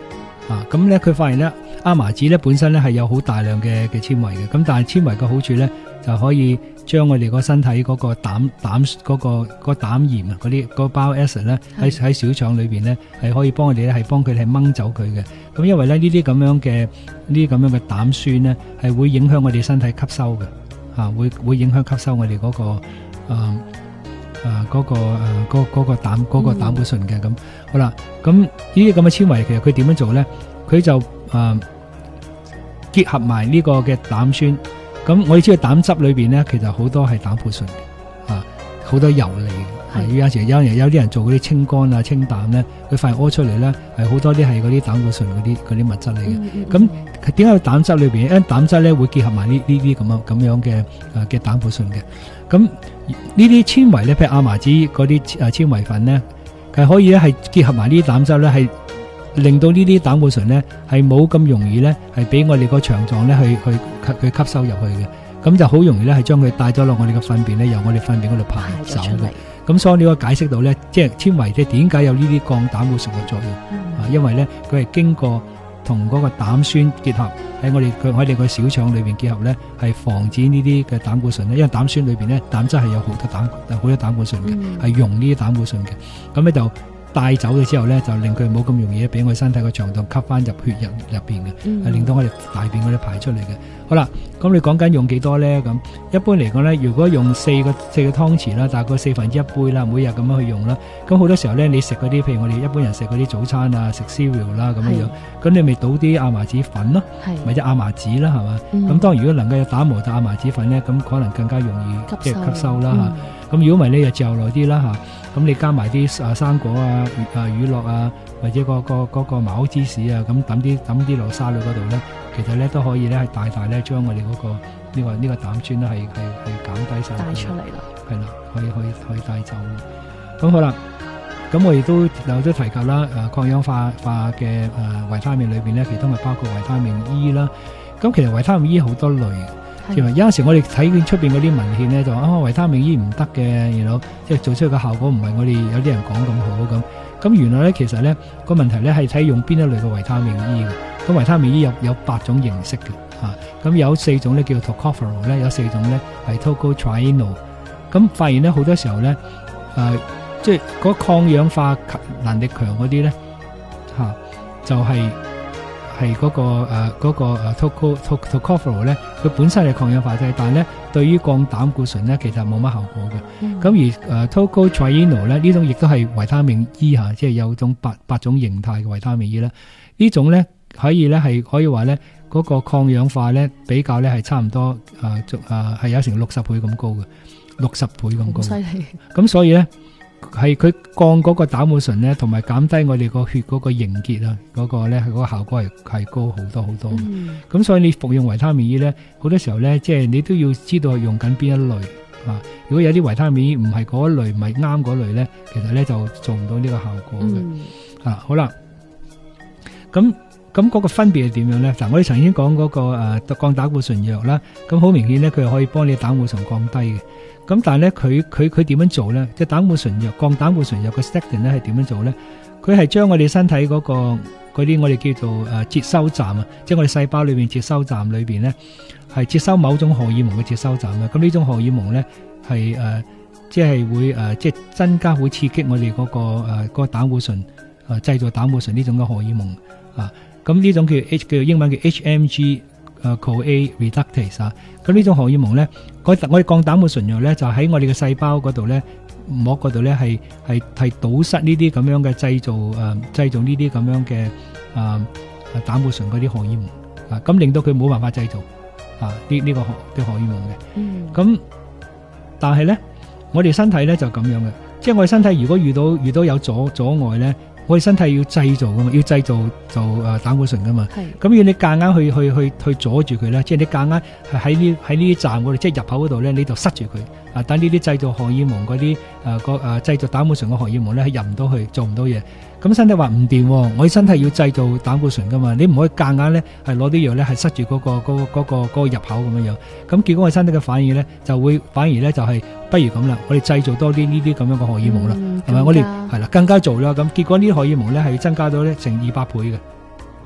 [SPEAKER 6] 啊，咁咧佢發現咧亞麻籽咧本身咧係有好大量嘅嘅纖維嘅，咁但係纖維嘅好處咧就可以將我哋個身體嗰個膽膽嗰個嗰個膽鹽啊嗰啲嗰個 bile acid 咧喺喺小腸裏邊咧係可以幫我哋咧係幫佢哋係掹走佢嘅。咁因為咧呢啲咁樣嘅呢啲咁樣嘅膽酸咧係會影響我哋身體吸收嘅，嚇、啊、會會影響吸收我哋嗰、嗰個誒誒嗰個誒嗰嗰個膽嗰個膽固醇嘅。咁、嗯、好啦，咁呢啲咁嘅纖維其實佢點樣做咧？佢就誒、呃、結合埋呢個嘅膽酸。咁我哋知道膽汁裏邊咧，其實好多係膽固醇嘅，啊，好多油膩嘅。有陣時有人有啲人做嗰啲清肝啊、清膽咧，佢發現屙出嚟咧係好多啲係嗰啲膽固醇嗰啲嗰啲物質嚟嘅。咁點解膽汁裏邊？因為膽汁咧會結合埋呢呢啲咁樣咁樣嘅誒嘅膽固醇嘅。咁呢啲纖維咧，譬如亞麻籽嗰啲誒纖維粉咧，係可以咧係結合埋呢啲膽汁咧係。令到呢啲膽固醇咧係冇咁容易咧係俾我哋個腸臟咧去去去吸收入去嘅，咁就好容易咧係將佢帶咗落我哋嘅糞便咧，由我哋糞便嗰度排走嘅。咁所以呢個解釋到咧，即係纖維即係點解有呢啲降膽固醇嘅作用、嗯、啊？因為咧佢係經過同嗰個膽酸結合喺我哋佢喺你個小腸裏邊結合咧，係防止呢啲嘅膽固醇咧，因為膽酸裏邊咧膽汁係有好多膽好多膽固醇嘅，係溶呢啲膽固醇嘅，咁咧就。帶走咗之後咧，就令佢冇咁容易俾我身體個腸道吸翻入血入入邊嘅，係、嗯、令到我哋大便嗰啲排出嚟嘅。好啦，咁你講緊用幾多咧？咁一般嚟講咧，如果用四個四個湯匙啦，大概四分之一杯啦，每日咁樣去用啦。咁好多時候咧，你食嗰啲，譬如我哋一般人食嗰啲早餐啊，食 cereal 啦咁樣樣，咁你咪倒啲亞麻籽粉咯，或者亞麻籽啦，係嘛？咁、嗯、當然如果能夠有打磨到亞麻籽粉咧，咁可能更加容易即係吸收啦嚇。咁如果唔係你就嚼耐啲啦嚇。咁你加埋啲啊生果啊、啊乳酪啊，或者、嗰個、嗰個嗰、嗰個茅芝士啊，咁抌啲抌啲落沙律嗰度咧，其實咧都可以咧係大大咧將我哋嗰、嗰個呢、呢個呢、呢個膽酸咧係係係減低晒，帶出嚟啦，係啦，可以可以可以帶走。咁好啦，咁我亦都有都提及啦，誒、啊、抗氧化化嘅誒維他命裏邊咧，其中係包括維他命 E 啦。咁其實維他命 E 好多類。有陣時我哋睇見出邊嗰啲文獻咧，就話啊維他命 E 唔得嘅，然後即係做出嚟嘅效果唔係我哋有啲人講咁好咁。咁原來咧其實咧個問題咧係睇用邊一類嘅維他命 E 嘅。咁維他命 E 有有八種形式嘅嚇，咁、啊、有四種咧叫做 tocopherol 咧，有四種咧係 tocotrienol。咁發現咧好多時候咧誒、呃，即係嗰抗氧化能力強嗰啲咧嚇，就係、是。係嗰、那個誒嗰、呃那個誒 toco tocopherol 咧，佢本身係抗氧化劑，但係咧對於降膽固醇咧其實冇乜效果嘅。咁、嗯、而誒 tocotrienol 咧呢種亦都係維他命 E 嚇，即係有種八八種形態嘅維他命 E 啦。呢種咧可以咧係可以話咧嗰個抗氧化咧比較咧係差唔多誒誒係有成六十倍咁高嘅，六十倍咁高。犀利！咁所以咧。係佢降嗰個膽固醇咧，同埋減低我哋個血嗰個凝結啊，嗰、那個咧係嗰個效果係係高好多好多嘅。咁、嗯、所以你服用維他命 E 咧，好多時候咧，即係你都要知道係用緊邊一類啊。如果有啲維他命 E 唔係嗰一類，唔係啱嗰類咧，其實咧就做唔到呢個效果嘅、嗯。啊，好啦，咁咁嗰個分別係點樣咧？嗱，我哋曾經講嗰、那個誒、呃、降膽固醇藥啦，咁好明顯咧，佢係可以幫你膽固醇降低嘅。咁但係咧，佢佢佢點樣做咧？即係膽固醇藥降膽固醇藥嘅 statin 咧係點樣做咧？佢係將我哋身體嗰、那個嗰啲我哋叫做誒、呃、接收站啊，即係我哋細胞裏邊接收站裏邊咧係接收某種荷爾蒙嘅接收站啊。咁呢種荷爾蒙咧係誒即係會誒、呃、即係增加會刺激我哋嗰、那個誒嗰、呃那個膽固醇誒、呃、製造膽固醇呢種嘅荷爾蒙啊。咁呢種叫 H 叫英文叫 H M G。誒 CoA reductase 啊，咁呢種荷爾蒙咧，我我哋降膽固醇藥咧，就喺我哋嘅細胞嗰度咧，膜嗰度咧係係係堵塞呢啲咁樣嘅製造誒、呃、製造呢啲咁樣嘅誒誒膽固醇嗰啲荷爾蒙啊，咁令到佢冇辦法製造啊呢呢個荷啲荷爾蒙嘅。嗯。咁但係咧，我哋身體咧就咁樣嘅，即係我哋身體如果遇到遇到有阻阻礙咧。我哋身體要製造噶嘛，要製造做誒膽固醇噶嘛。咁要你夾硬去去去去阻住佢咧，即係你夾硬係喺呢喺呢啲站嗰度，即係入口嗰度咧，你就塞住佢。啊，等呢啲製造荷爾蒙嗰啲誒個誒製造膽固醇嘅荷爾蒙咧，係入唔到去，做唔到嘢。咁身體話唔掂，我哋身體要製造膽固醇噶嘛，你唔可以夾硬咧係攞啲藥咧係塞住嗰個嗰個嗰個嗰個入口咁樣樣。咁結果我哋身體嘅反應咧就會反而咧就係不如咁啦，我哋製造多啲呢啲咁樣嘅荷爾蒙啦，係咪？我哋係啦，更加做啦。咁結果呢啲荷爾蒙咧係增加到咧成二百倍嘅。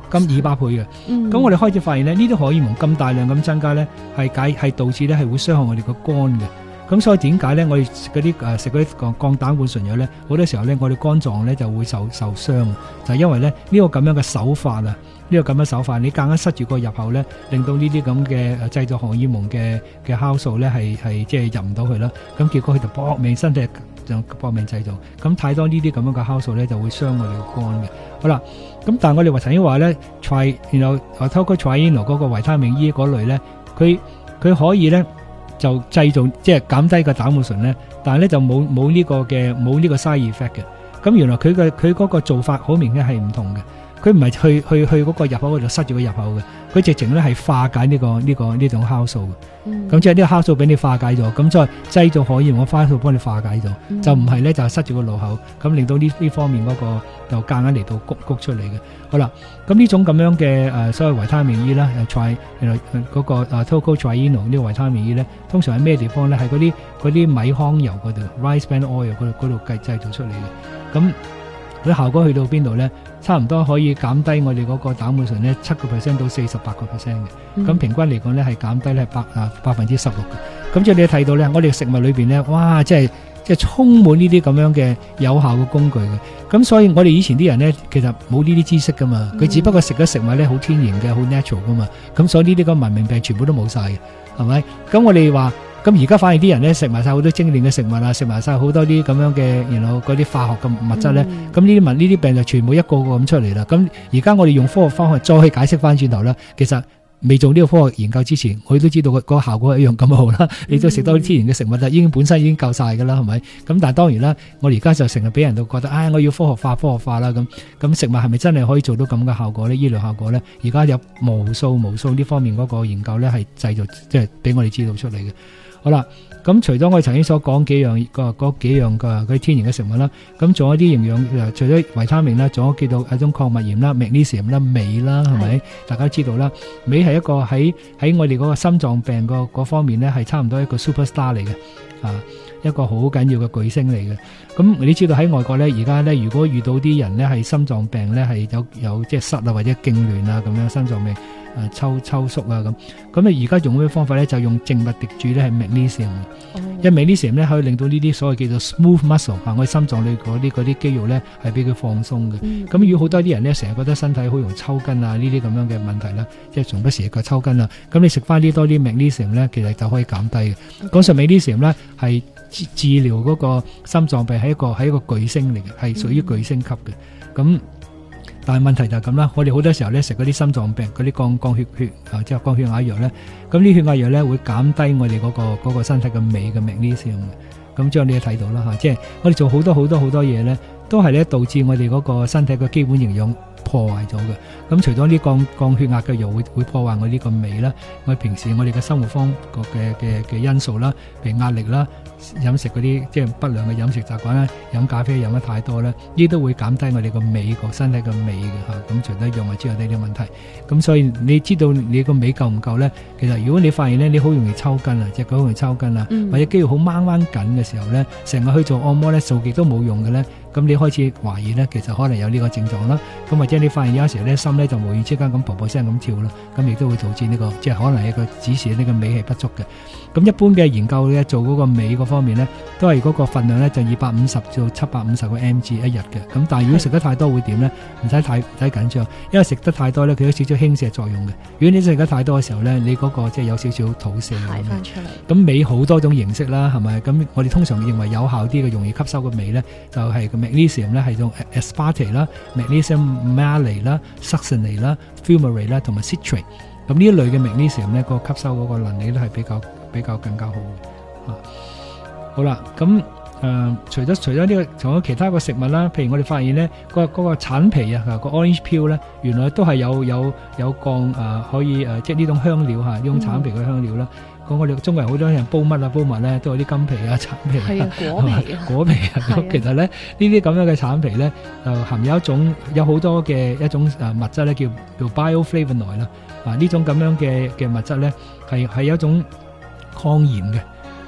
[SPEAKER 6] 咁二百倍嘅。咁、
[SPEAKER 5] 嗯、
[SPEAKER 6] 我哋開始發現咧，呢啲荷爾蒙咁大量咁增加咧，係解係導致咧係會傷害我哋個肝嘅。咁所以點解咧？我哋食嗰啲誒食嗰啲降降膽固醇藥咧，好多時候咧，我哋肝臟咧就會受受傷，就係、是、因為咧呢、這個咁樣嘅手法啊，呢、這個咁樣手法，你夾硬塞住個入口咧，令到呢啲咁嘅製造荷爾蒙嘅嘅酵素咧係係即係入唔到去啦。咁結果佢就搏命身體就搏命製造，咁太多呢啲咁樣嘅酵素咧就會傷我哋個肝嘅。好啦，咁但係我哋話曾經話咧 ，try 然後 tocotrienol 嗰個維他命 E 嗰類咧，佢佢可以咧。就製造即係減低個膽固醇咧，但係咧就冇冇呢個嘅冇呢個 side effect 嘅。咁原來佢嘅佢嗰個做法好明顯係唔同嘅。佢唔係去去去嗰個入口嗰度塞住個入口嘅，佢直情咧係化解呢、這個呢、這個呢種酵素嘅。咁、嗯、即係呢個酵素俾你化解咗，咁再製造荷爾蒙嘅酵素幫你化解咗、嗯，就唔係咧就塞住個路口，咁令到呢呢方面嗰、那個就夾硬嚟到谷谷出嚟嘅。好啦，咁呢種咁樣嘅誒、呃、所謂維他命 E 啦 ，try 原來嗰個誒 tocotrienol 呢個維他命 E 咧，通常喺咩地方咧？係嗰啲嗰啲米糠油嗰度 rice bran oil 嗰度嗰度計製造出嚟嘅。咁佢效果去到邊度咧？差唔多可以減低我哋嗰個膽固醇咧七個 percent 到四十八個 percent 嘅。咁、嗯、平均嚟講咧係減低咧百啊百分之十六嘅。咁即係你睇到咧，我哋食物裏邊咧，哇！即係即係充滿呢啲咁樣嘅有效嘅工具嘅。咁所以我哋以前啲人咧，其實冇呢啲知識噶嘛，佢、嗯、只不過食咗食物咧好天然嘅，好 natural 噶嘛。咁所以呢啲咁文明病全部都冇晒嘅，係咪？咁我哋話。咁而家反而啲人咧食埋晒好多精煉嘅食物啊，食埋晒好多啲咁樣嘅，然後嗰啲化學嘅物質咧，咁呢啲物呢啲病就全部一個個咁出嚟啦。咁而家我哋用科學方法再去解釋翻轉頭啦，其實未做呢個科學研究之前，我都知道個個效果係一樣咁好啦。嗯、你都食多啲天然嘅食物啦，已經本身已經夠晒噶啦，係咪？咁但係當然啦，我哋而家就成日俾人都覺得，唉、哎，我要科學化，科學化啦咁。咁食物係咪真係可以做到咁嘅效果咧？醫療效果咧？而家有無數無數呢方面嗰個研究咧，係製造即係俾我哋知道出嚟嘅。好啦，咁除咗我哋曾經所講幾樣個嗰幾樣嘅嗰啲天然嘅食物啦，咁仲有啲營養，除咗維他命啦，仲有叫做一種礦物鹽啦、magnesium 啦、鎂啦，係咪？大家都知道啦，鎂係一個喺喺我哋嗰個心臟病個嗰方面咧，係差唔多一個 superstar 嚟嘅，啊，一個好緊要嘅巨星嚟嘅。咁你知道喺外國咧，而家咧如果遇到啲人咧係心臟病咧係有有即係塞啊或者痙攣啊咁樣心臟病。誒抽抽縮啊咁，咁啊而家用咩方法咧？就用靜脈滴注咧係 magnesium 嘅，因為 magnesium 咧可以令到呢啲所謂叫做 smooth muscle 嚇，我哋心臟裏嗰啲嗰啲肌肉咧係俾佢放鬆嘅。咁、嗯、如果好多啲人咧成日覺得身體好容易抽筋啊呢啲咁樣嘅問題啦，即係從不時個抽筋啊，咁你食翻啲多啲 magnesium 咧，其實就可以減低嘅。講實 magnesium 咧係治治療嗰個心臟病係一個係一個巨星嚟嘅，係屬於巨星級嘅。咁、嗯但係問題就係咁啦，我哋好多時候咧食嗰啲心臟病嗰啲降降血血啊，即係降血壓藥咧，咁呢血壓藥咧會減低我哋嗰、嗰個嗰、嗰個身體嘅鎂嘅 magnesium 嘅，咁將你睇到啦嚇，即係我哋做好多好多好多嘢咧，都係咧導致我哋嗰個身體嘅基本營養破壞咗嘅。咁除咗啲降降血壓嘅藥會會破壞我呢個鎂啦，我哋平時我哋嘅生活方嘅嘅嘅因素啦，譬如壓力啦。飲食嗰啲即係不良嘅飲食習慣啦，飲咖啡飲得太多咧，呢都會減低我哋個鎂個身體嘅鎂嘅嚇。咁除咗藥物之外呢啲問題，咁所以你知道你個鎂夠唔夠咧？其實如果你發現咧你好容易抽筋啊，隻腳好容易抽筋啊、嗯，或者肌肉好掹掹緊嘅時候咧，成日去做按摩咧，做極都冇用嘅咧，咁你開始懷疑咧，其實可能有呢個症狀啦。咁或者你發現有時咧心咧就無意之間咁啵啵聲咁跳啦，咁亦都會導致呢、這個即係可能係一個指示呢個鎂係不足嘅。咁一般嘅研究咧做嗰個鎂個方面咧，都係嗰個份量咧就二百五十到七百五十個 mg 一日嘅。咁但係如果食得太多會點咧？唔使太太緊張，因為食得太多咧，佢有少少輕瀉作用嘅。如果你食得太多嘅時候咧，你嗰個即係有少少肚瀉咁。排翻出嚟。咁鎂好多種形式啦，係咪？咁我哋通常認為有效啲嘅、容易吸收嘅鎂咧，就係個 magnesium 咧係用 aspartate 啦、magnesium malate 啦、succinate 啦、fumarate 啦同埋 citrate。咁呢一類嘅 magnesium 咧，個吸收嗰個能力咧係比較比較更加好嘅。啊，好啦，咁誒、呃，除咗除咗呢個，仲有其他個食物啦，譬如我哋發現咧，嗰個嗰個橙皮啊，個 orange peel 咧，原來都係有有有降誒、呃，可以誒、呃，即係呢種香料嚇，呢種橙皮嘅香料啦。咁、嗯、我哋中國人好多人煲乜啊煲乜咧，都有啲金皮啊、橙皮啊、果皮啊、果皮啊。咁其實咧，呢啲咁樣嘅橙皮咧，就含有一種有好多嘅一種誒物質咧，叫叫 bioflavonoid 啦。啊，呢種咁樣嘅嘅物質咧，係係一種抗炎嘅。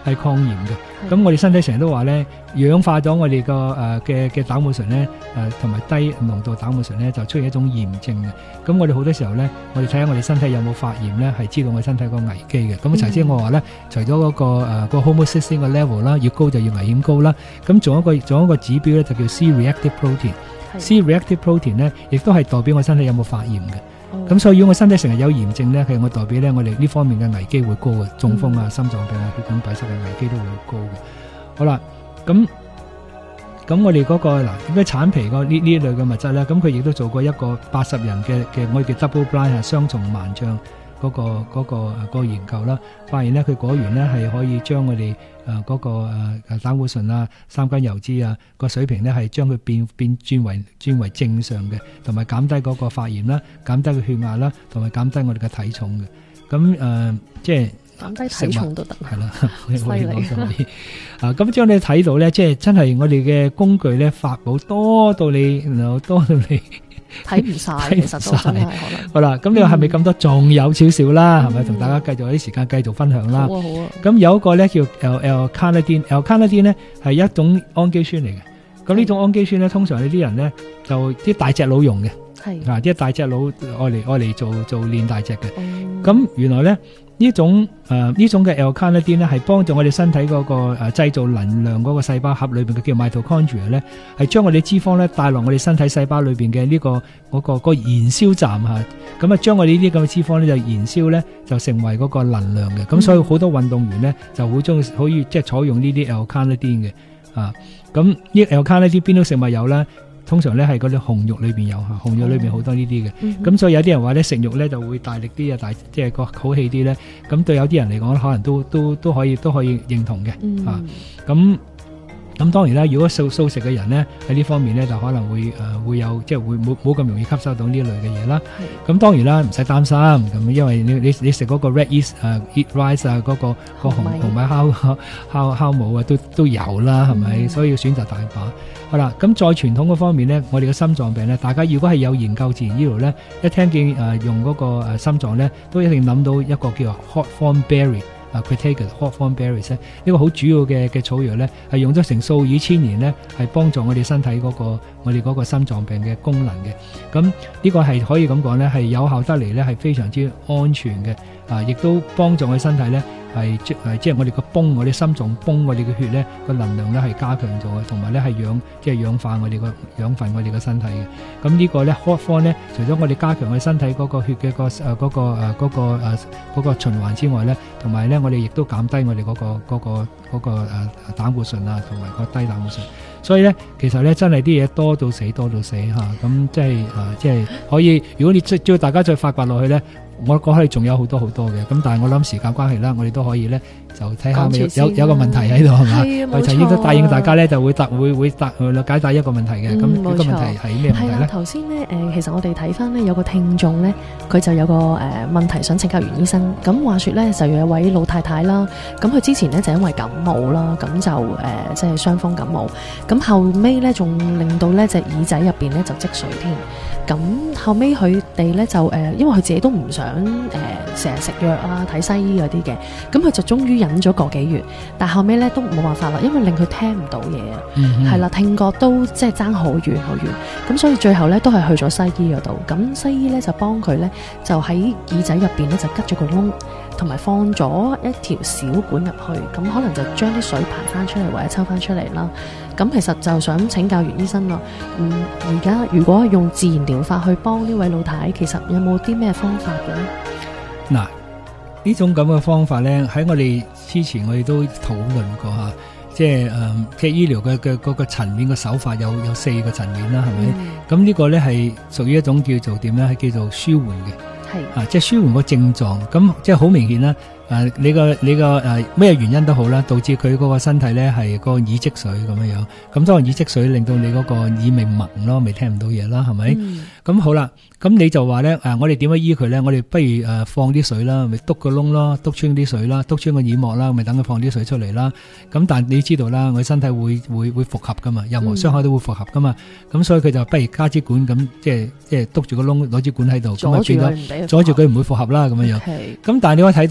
[SPEAKER 6] 係抗炎嘅。咁我哋身體成日都話咧，氧化咗我哋個誒嘅嘅膽固醇咧，誒同埋低濃度膽固醇咧，就出現一種炎症嘅。咁我哋好多時候咧，我哋睇下我哋身體有冇發炎咧，係知道我哋身體個危機嘅。咁頭先我話咧，除咗嗰個誒個 homocysteine 嘅 level 啦，越高就越危險高啦。咁仲有一個仲有一個指標咧，就叫 C-reactive protein。C-reactive protein 咧，亦都係代表我身體有冇發炎嘅。咁、哦、所以如果我身體成日有炎症咧，係我代表咧我哋呢方面嘅危機會高嘅，中風啊、嗯、心臟病啊、血管閉塞嘅危機都會高嘅。好啦，咁咁我哋嗰、那個嗱點解橙皮個呢呢類嘅物質咧？咁佢亦都做過一個八十人嘅嘅我哋叫 double blind 係雙重盲障嗰、那個嗰、那個那個研究啦，發現咧佢果然咧係可以將我哋誒嗰個誒膽固醇啊、三甘油脂啊個水平咧係將佢變變轉為轉為正常嘅，同埋減低嗰個發炎啦、減低個血壓啦，同埋減低我哋嘅體重嘅。咁誒、呃、即係
[SPEAKER 5] 減低體重都得，
[SPEAKER 6] 係啦，犀利啊！咁將你睇到咧，即係真係我哋嘅工具咧，法寶多到你，然後多到你。
[SPEAKER 5] 睇唔晒，其實都真係可能。
[SPEAKER 6] 好啦，咁你話係咪咁多？仲、嗯、有少少啦，係咪？同大家繼續有啲時間繼續分享啦。好啊，好啊。咁有一個咧叫 L-carnitine，L-carnitine 咧係一種氨基酸嚟嘅。咁呢種氨基酸咧，通常呢啲人咧就啲大隻佬用嘅，係啊，啲大隻佬愛嚟愛嚟做做練大隻嘅。咁、嗯、原來咧。呢種誒呢、呃、種嘅 L-carnitine 咧係幫助我哋身體嗰、那個誒、呃、製造能量嗰個細胞核裏邊嘅叫 mitochondria 咧，係將我哋脂肪咧帶落我哋身體細胞裏邊嘅呢個嗰、那個、那個燃燒站嚇，咁啊將我哋呢啲咁嘅脂肪咧就燃燒咧就成為嗰個能量嘅，咁、嗯、所以好多運動員咧就會中可以即係採用呢啲 L-carnitine 嘅啊，咁呢 L-carnitine 邊種食物有咧？通常咧係嗰啲紅肉裏邊有嚇，紅肉裏邊好多呢啲嘅，咁、嗯、所以有啲人話咧食肉咧就會大力啲啊，大即係個好氣啲咧，咁對有啲人嚟講可能都都都可以都可以認同嘅嚇，咁、嗯。咁當然啦，如果素素食嘅人咧喺呢方面咧就可能會誒、呃、會有即係會冇冇咁容易吸收到呢類嘅嘢啦。咁當然啦，唔使擔心咁，因為你你你食嗰個 red yeast 誒、uh, eat rice 啊，嗰、那個個紅紅米酵酵酵母啊都都有啦，係咪、嗯？所以要選擇大把。好啦，咁再傳統嗰方面咧，我哋嘅心臟病咧，大家如果係有研究自然醫療咧，一聽見誒、呃、用嗰個誒心臟咧，都一定諗到一個叫做 hawthorn berry。啊 crataceous hawthorn berries 咧，呢個好主要嘅嘅草藥咧，係用咗成數以千年咧，係幫助我哋身體嗰、那個我哋嗰個心臟病嘅功能嘅。咁呢個係可以咁講咧，係有效得嚟咧，係非常之安全嘅。啊，亦都幫助我哋身體咧，係即係即係我哋個泵，我哋心臟泵，我哋嘅血咧個能量咧係加強咗嘅，同埋咧係氧即係、就是、氧化我哋個養分我哋嘅身體嘅。咁呢個咧 hawthorn 咧，除咗我哋加強我哋身體嗰個血嘅個誒嗰個誒嗰個誒嗰個循環之外咧，同埋咧我哋亦都減低我哋嗰個嗰個嗰個誒膽固醇啊，同埋個低膽固醇。所以咧，其實咧真係啲嘢多到死，多到死嚇。咁即係誒，即係可以。如果你即係大家再發掘落去咧。我講係仲有好多好多嘅，咁但係我諗時間關係啦，我哋都可以咧就睇下有有有個問題喺度係嘛？我陳英都答應大家咧就會答會會答解答一個問題嘅，咁呢、嗯、個問題係咩問題咧？
[SPEAKER 5] 頭先咧誒，其實我哋睇翻咧有個聽眾咧，佢就有個誒、呃、問題想請教袁醫生。咁話說咧就有一位老太太啦，咁佢之前咧就因為感冒啦，咁就誒即係傷風感冒，咁後尾咧仲令到咧隻耳仔入邊咧就積水添。咁後尾佢哋咧就誒、呃，因為佢自己都唔想誒成日食藥啊、睇西醫嗰啲嘅，咁佢就終於忍咗個幾月，但後尾咧都冇辦法啦，因為令佢聽唔到嘢啊，係、嗯、啦，聽覺都即係爭好遠好遠，咁所以最後咧都係去咗西醫嗰度，咁西醫咧就幫佢咧就喺耳仔入邊咧就吉咗個窿，同埋放咗一條小管入去，咁可能就將啲水排翻出嚟或者抽翻出嚟啦。咁其實就想請教袁醫生咯，嗯，而家如果用自然療法去幫呢位老太，其實有冇啲咩方法嘅咧？
[SPEAKER 6] 嗱，呢種咁嘅方法咧，喺我哋之前我哋都討論過吓，即係誒，即係醫療嘅嘅嗰個層面嘅手法有有四個層面啦，係咪？咁、嗯、呢個咧係屬於一種叫做點咧，係叫做舒緩嘅，係啊，即係舒緩個症狀，咁即係好明顯啦。誒、啊，你個你個誒咩原因都好啦，導致佢嗰個身體咧係個耳積水咁樣樣，咁當然耳積水令到你嗰個耳鳴盲咯，咪聽唔到嘢啦，係咪？咁、嗯、好啦，咁你就話咧誒，我哋點樣醫佢咧？我哋不如誒、呃、放啲水啦，咪篤個窿咯，篤穿啲水啦，篤穿個耳膜啦，咪等佢放啲水出嚟啦。咁但係你知道啦，我身體會會會復合噶嘛，任何傷害都會復合噶嘛。咁、嗯、所以佢就不如加支管咁，即係即係篤住個窿，攞支管喺度，咁啊變咗阻住佢唔會復合啦，咁樣樣。咁、okay. 但係你可以睇到咧，即係。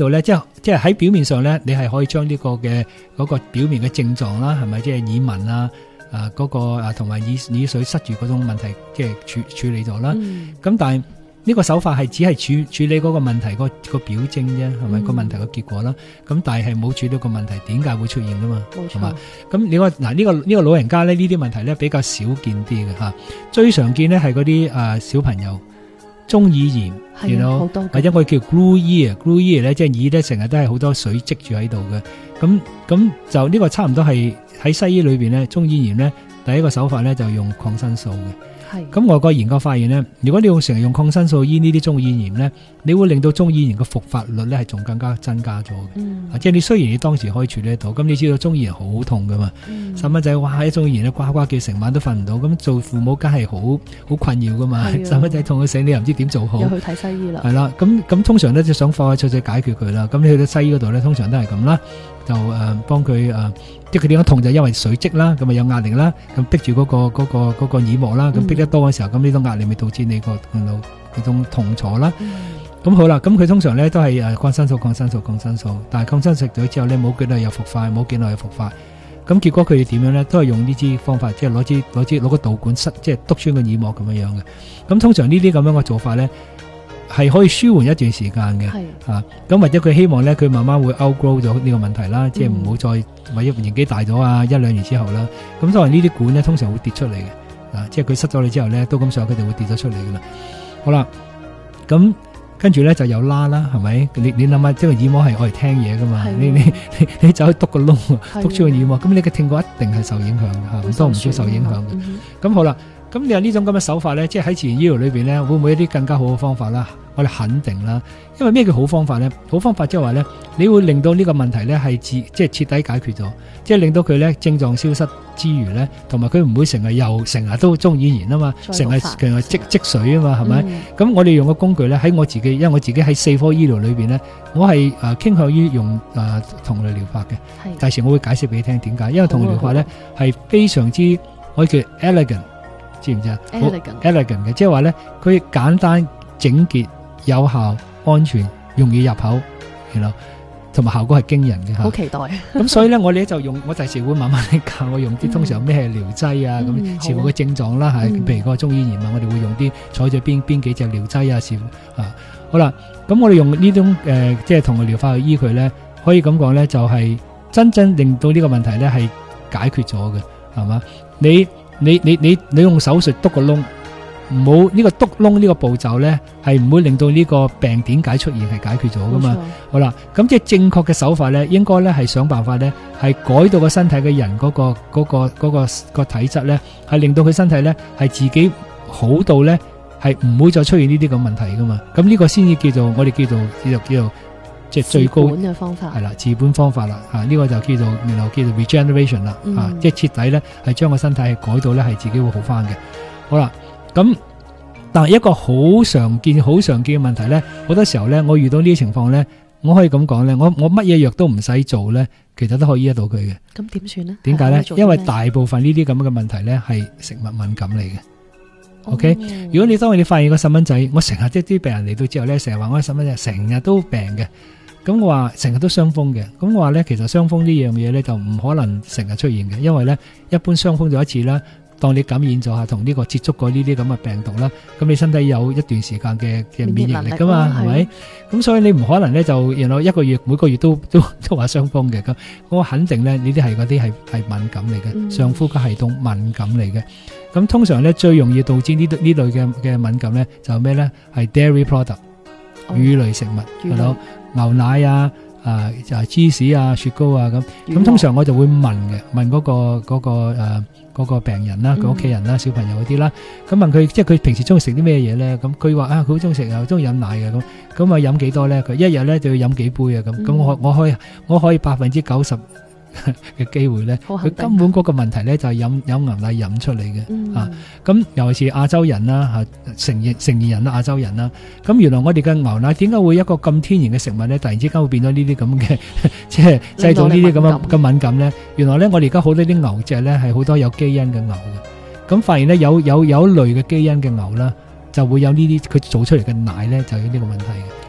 [SPEAKER 6] 即係喺表面上咧，你係可以將呢個嘅嗰個表面嘅症狀啦，係咪即係耳鳴啊？啊，嗰、那個啊，同埋耳耳水塞住嗰種問題，即係處處理咗啦。咁、嗯、但係呢個手法係只係處處理嗰個問題、那個個表徵啫，係咪、嗯、個問題個結果啦？咁但係係冇處理個問題點解會出現噶嘛？冇錯。咁你話嗱呢個呢、這個老人家咧，呢啲問題咧比較少見啲嘅吓，最常見咧係嗰啲啊小朋友中耳炎，係咯，或者我哋叫 glue ear，glue ear 咧即係耳咧成日都係好多水積住喺度嘅。咁咁就呢個差唔多係。喺西醫裏邊咧，中耳炎咧第一個手法咧就用抗生素嘅。係咁外國研究發現咧，如果你用成日用抗生素醫呢啲中耳炎咧，你會令到中耳炎嘅復發率咧係仲更加增加咗嘅。嗯，即係你雖然你當時可以處理得到，咁你知道中耳炎好痛噶嘛？細蚊仔哇，一中耳炎咧呱呱叫成晚都瞓唔到，咁做父母梗係好好困擾噶嘛。細蚊仔痛到死，你又唔知點做好。又去睇西醫啦。係啦，咁咁通常咧就想快快脆脆解決佢啦。咁你去到西醫嗰度咧，通常都係咁啦。就誒幫佢誒，即係佢點樣痛就因為水積啦，咁啊有壓力啦，咁逼住嗰個嗰個嗰個耳膜啦，咁逼得多嘅時候，咁呢種壓力咪導致你個腦嗰種痛楚啦。咁好啦，咁佢通常咧都係誒抗生素、抗生素、抗生素，但係抗生素食咗之後咧冇幾耐又復發，冇幾耐又復發。咁結果佢哋點樣咧？都係用呢支方法，即係攞支攞支攞個導管塞，即係篤穿個耳膜咁樣樣嘅。咁通常呢啲咁樣嘅做法咧，係可以舒緩一段時間嘅，啊，咁或者佢希望咧，佢慢慢會 outgrow 咗呢個問題啦，嗯、即係唔好再或者年紀大咗啊，一兩年之後啦，咁所謂呢啲管咧，通常會跌出嚟嘅，啊，即係佢塞咗你之後咧，都咁上佢哋會跌咗出嚟噶啦。好啦，咁跟住咧就有拉啦，係咪？你你諗下，即係耳膜係愛嚟聽嘢噶嘛？你你你你走去篤個窿，篤出個耳膜，咁你嘅聽覺一定係受影響嘅嚇，唔多唔少受影響嘅。咁、嗯、好啦。咁你話呢種咁嘅手法咧，即係喺自然醫療裏邊咧，會唔會有啲更加好嘅方法啦？我哋肯定啦，因為咩叫好方法咧？好方法即係話咧，你會令到呢個問題咧係自即係徹底解決咗，即係令到佢咧症狀消失之餘咧，同埋佢唔會成日又成日都中耳炎啊嘛，成日成日積積水啊嘛，係咪？咁、嗯、我哋用個工具咧，喺我自己，因為我自己喺四科醫療裏邊咧，我係誒傾向於用誒同類療法嘅。第時我會解釋俾你聽點解，因為同類療法咧係非常之可以叫 elegant。知唔知啊 ？elegant elegant 嘅，即係話咧，佢簡單、整潔、有效、安全、容易入口，係咯，同埋效果係驚人嘅吓。好期待。咁所以咧，我哋就用，我第時會慢慢嚟教我用啲通常咩療劑啊，咁視乎個症狀啦，係譬如個中耳炎啊，我哋會用啲採咗邊邊幾隻療劑啊，視乎啊。好啦，咁我哋用呢種誒，即係同類療法去醫佢咧，可以咁講咧，就係真正令到呢個問題咧係解決咗嘅，係嘛？你。你你你你用手術篤個窿，唔好呢個篤窿呢個步驟咧，係唔會令到呢個病點解出現係解決咗噶嘛？好啦，咁即係正確嘅手法咧，應該咧係想辦法咧，係改到個身體嘅人嗰個嗰個嗰個個體質咧，係令到佢身體咧係自己好到咧係唔會再出現呢啲咁問題噶嘛？咁呢個先至叫做我哋叫做叫做叫做即係最高嘅方法係啦，治本方法啦，啊呢、這個就叫做然後叫做 regeneration 啦，嗯、啊即係徹底咧係將個身體係改到咧係自己會好翻嘅。好啦，咁但係一個好常見、好常見嘅問題咧，好多時候咧，我遇到呢啲情況咧，我可以咁講咧，我我乜嘢藥都唔使做咧，其實都可以醫得到佢嘅。咁點算咧？點解咧？因為大部分呢啲咁嘅問題咧係食物敏感嚟嘅。OK，哦、如果你當你發現個細蚊仔，我成日即啲病人嚟到之後咧，成日話我細蚊仔成日都病嘅。咁我話成日都傷風嘅，咁我話咧其實傷風呢樣嘢咧就唔可能成日出現嘅，因為咧一般傷風咗一次啦，當你感染咗下同呢個接觸過呢啲咁嘅病毒啦，咁你身體有一段時間嘅嘅免疫力噶嘛，係咪？咁所以你唔可能咧就然後一個月每個月都都都話傷風嘅，咁我肯定咧呢啲係嗰啲係係敏感嚟嘅，嗯、上呼吸系統敏感嚟嘅。咁通常咧最容易導致呢呢類嘅嘅敏感咧就係咩咧？係 dairy product。乳類食物係咯，牛奶啊，啊就係芝士啊、雪糕啊咁。咁通常我就會問嘅，問嗰個嗰個誒嗰個病人啦，佢屋企人啦、小朋友嗰啲啦。咁問佢，即係佢平時中意食啲咩嘢咧？咁佢話啊，佢好中意食又中意飲奶嘅咁。咁啊飲幾多咧？佢一日咧就要飲幾杯啊咁。咁我我可以我可以百分之九十嘅機會咧，佢根本嗰個問題咧就係飲飲牛奶飲出嚟嘅、嗯、啊！咁尤其是亞洲人啦嚇，成年成年人啦，亞洲人啦，咁原來我哋嘅牛奶點解會一個咁天然嘅食物咧，突然之間會變咗呢啲咁嘅，即係製造呢啲咁嘅咁敏感咧？原來咧，我哋而家好多啲牛隻咧係好多有基因嘅牛嘅，咁發現咧有有有一類嘅基因嘅牛啦，就會有呢啲佢做出嚟嘅奶咧就有呢個問題嘅。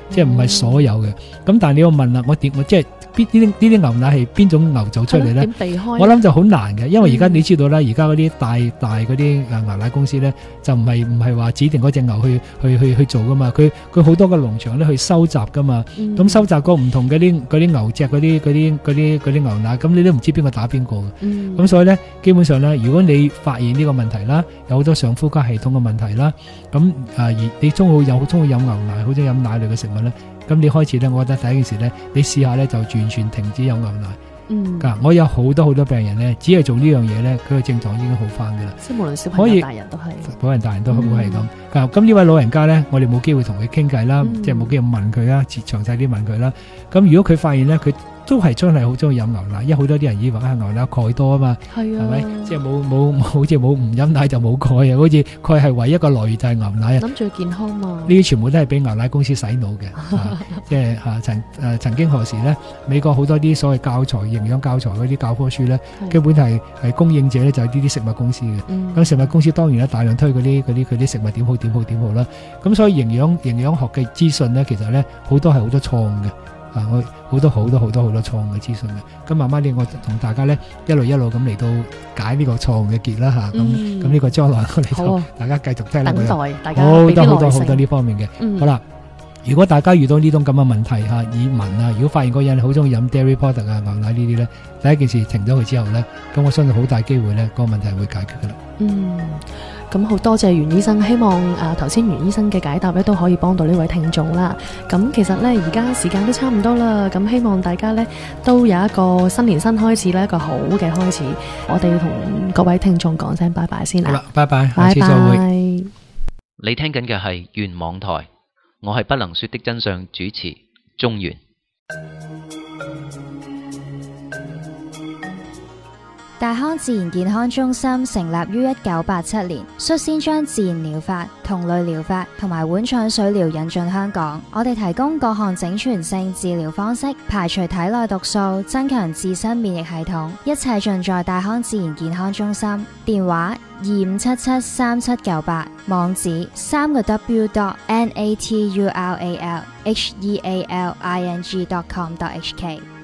[SPEAKER 6] 即係唔係所有嘅。咁但係你要問啦，我點我即係邊呢啲呢啲牛奶係邊種牛做出嚟咧？
[SPEAKER 5] 點避開？
[SPEAKER 6] 我諗就好難嘅，因為而家你知道啦，而家嗰啲大大嗰啲誒牛奶公司咧，就唔係唔係話指定嗰隻牛去去去去做噶嘛，佢佢好多個農場咧去收集噶嘛，咁、嗯、收集過唔同嗰啲嗰啲牛隻嗰啲嗰啲嗰啲嗰啲牛奶，咁你都唔知邊個打邊個嘅，咁、嗯、所以咧基本上咧，如果你發現呢個問題啦，有好多上呼吸系統嘅問題啦，咁誒而你中意有中意飲牛奶，好中意飲奶類嘅食物咧，咁你開始咧，我覺得第一件事咧，你試下咧就完全停止飲牛奶。嗯，我有好多好多病人咧，只係做呢樣嘢咧，佢嘅症狀已經好翻噶啦。
[SPEAKER 5] 即係無論小朋友大人都係，
[SPEAKER 6] 老人大人都會係咁。咁呢位老人家咧，我哋冇機會同佢傾偈啦，嗯、即係冇機會問佢啦，詳細啲問佢啦。咁如果佢發現咧，佢都係真係好中意飲牛奶，因為好多啲人以為啊牛奶鈣多啊嘛，係啊，係咪？即係冇冇好似冇唔飲奶就冇鈣啊，好似鈣係唯一一個來源就係牛奶啊。
[SPEAKER 5] 諗住健康嘛？呢
[SPEAKER 6] 啲全部都係俾牛奶公司洗腦嘅，啊、即係嚇、啊、曾誒、呃、曾經何時咧？美國好多啲所謂教材、營養教材嗰啲教科書咧，基本係係供應者咧就係呢啲食物公司嘅。咁、嗯、食物公司當然咧大量推嗰啲嗰啲佢啲食物點好點好點好啦。咁所以營養營養學嘅資訊咧，其實咧好多係好多錯誤嘅。啊！我好多好多好多好多錯誤嘅資訊嘅，咁慢慢啲我同大家咧一路一路咁嚟到解呢個錯誤嘅結啦吓，咁咁呢個將來我哋就大家繼續聽啦。
[SPEAKER 5] 等待大家
[SPEAKER 6] 好多好多好多呢方面嘅、嗯，好啦。如果大家遇到呢種咁嘅問題吓，耳聞啊，如果發現個人好中意飲 dairy product 啊牛奶呢啲咧，第一件事停咗佢之後咧，咁我相信好大機會咧，個問題係會解決噶啦。
[SPEAKER 5] 嗯。咁好多謝袁醫生，希望誒頭先袁醫生嘅解答咧都可以幫到呢位聽眾啦。咁其實咧而家時間都差唔多啦，咁希望大家咧都有一個新年新開始咧一個好嘅開始。我哋要同各位聽眾講聲拜拜先啦。
[SPEAKER 6] 好啦，拜拜，下次再會。
[SPEAKER 7] 你聽緊嘅係原網台，我係不能說的真相主持中原。
[SPEAKER 8] 大康自然健康中心成立於一九八七年，率先將自然療法、同類療法同埋碗腸水療引進香港。我哋提供各項整全性治療方式，排除體內毒素，增強自身免疫系統，一切盡在大康自然健康中心。電話二五七七三七九八，網址三個 w dot n a t u r a l h e a l i n g dot com dot h k。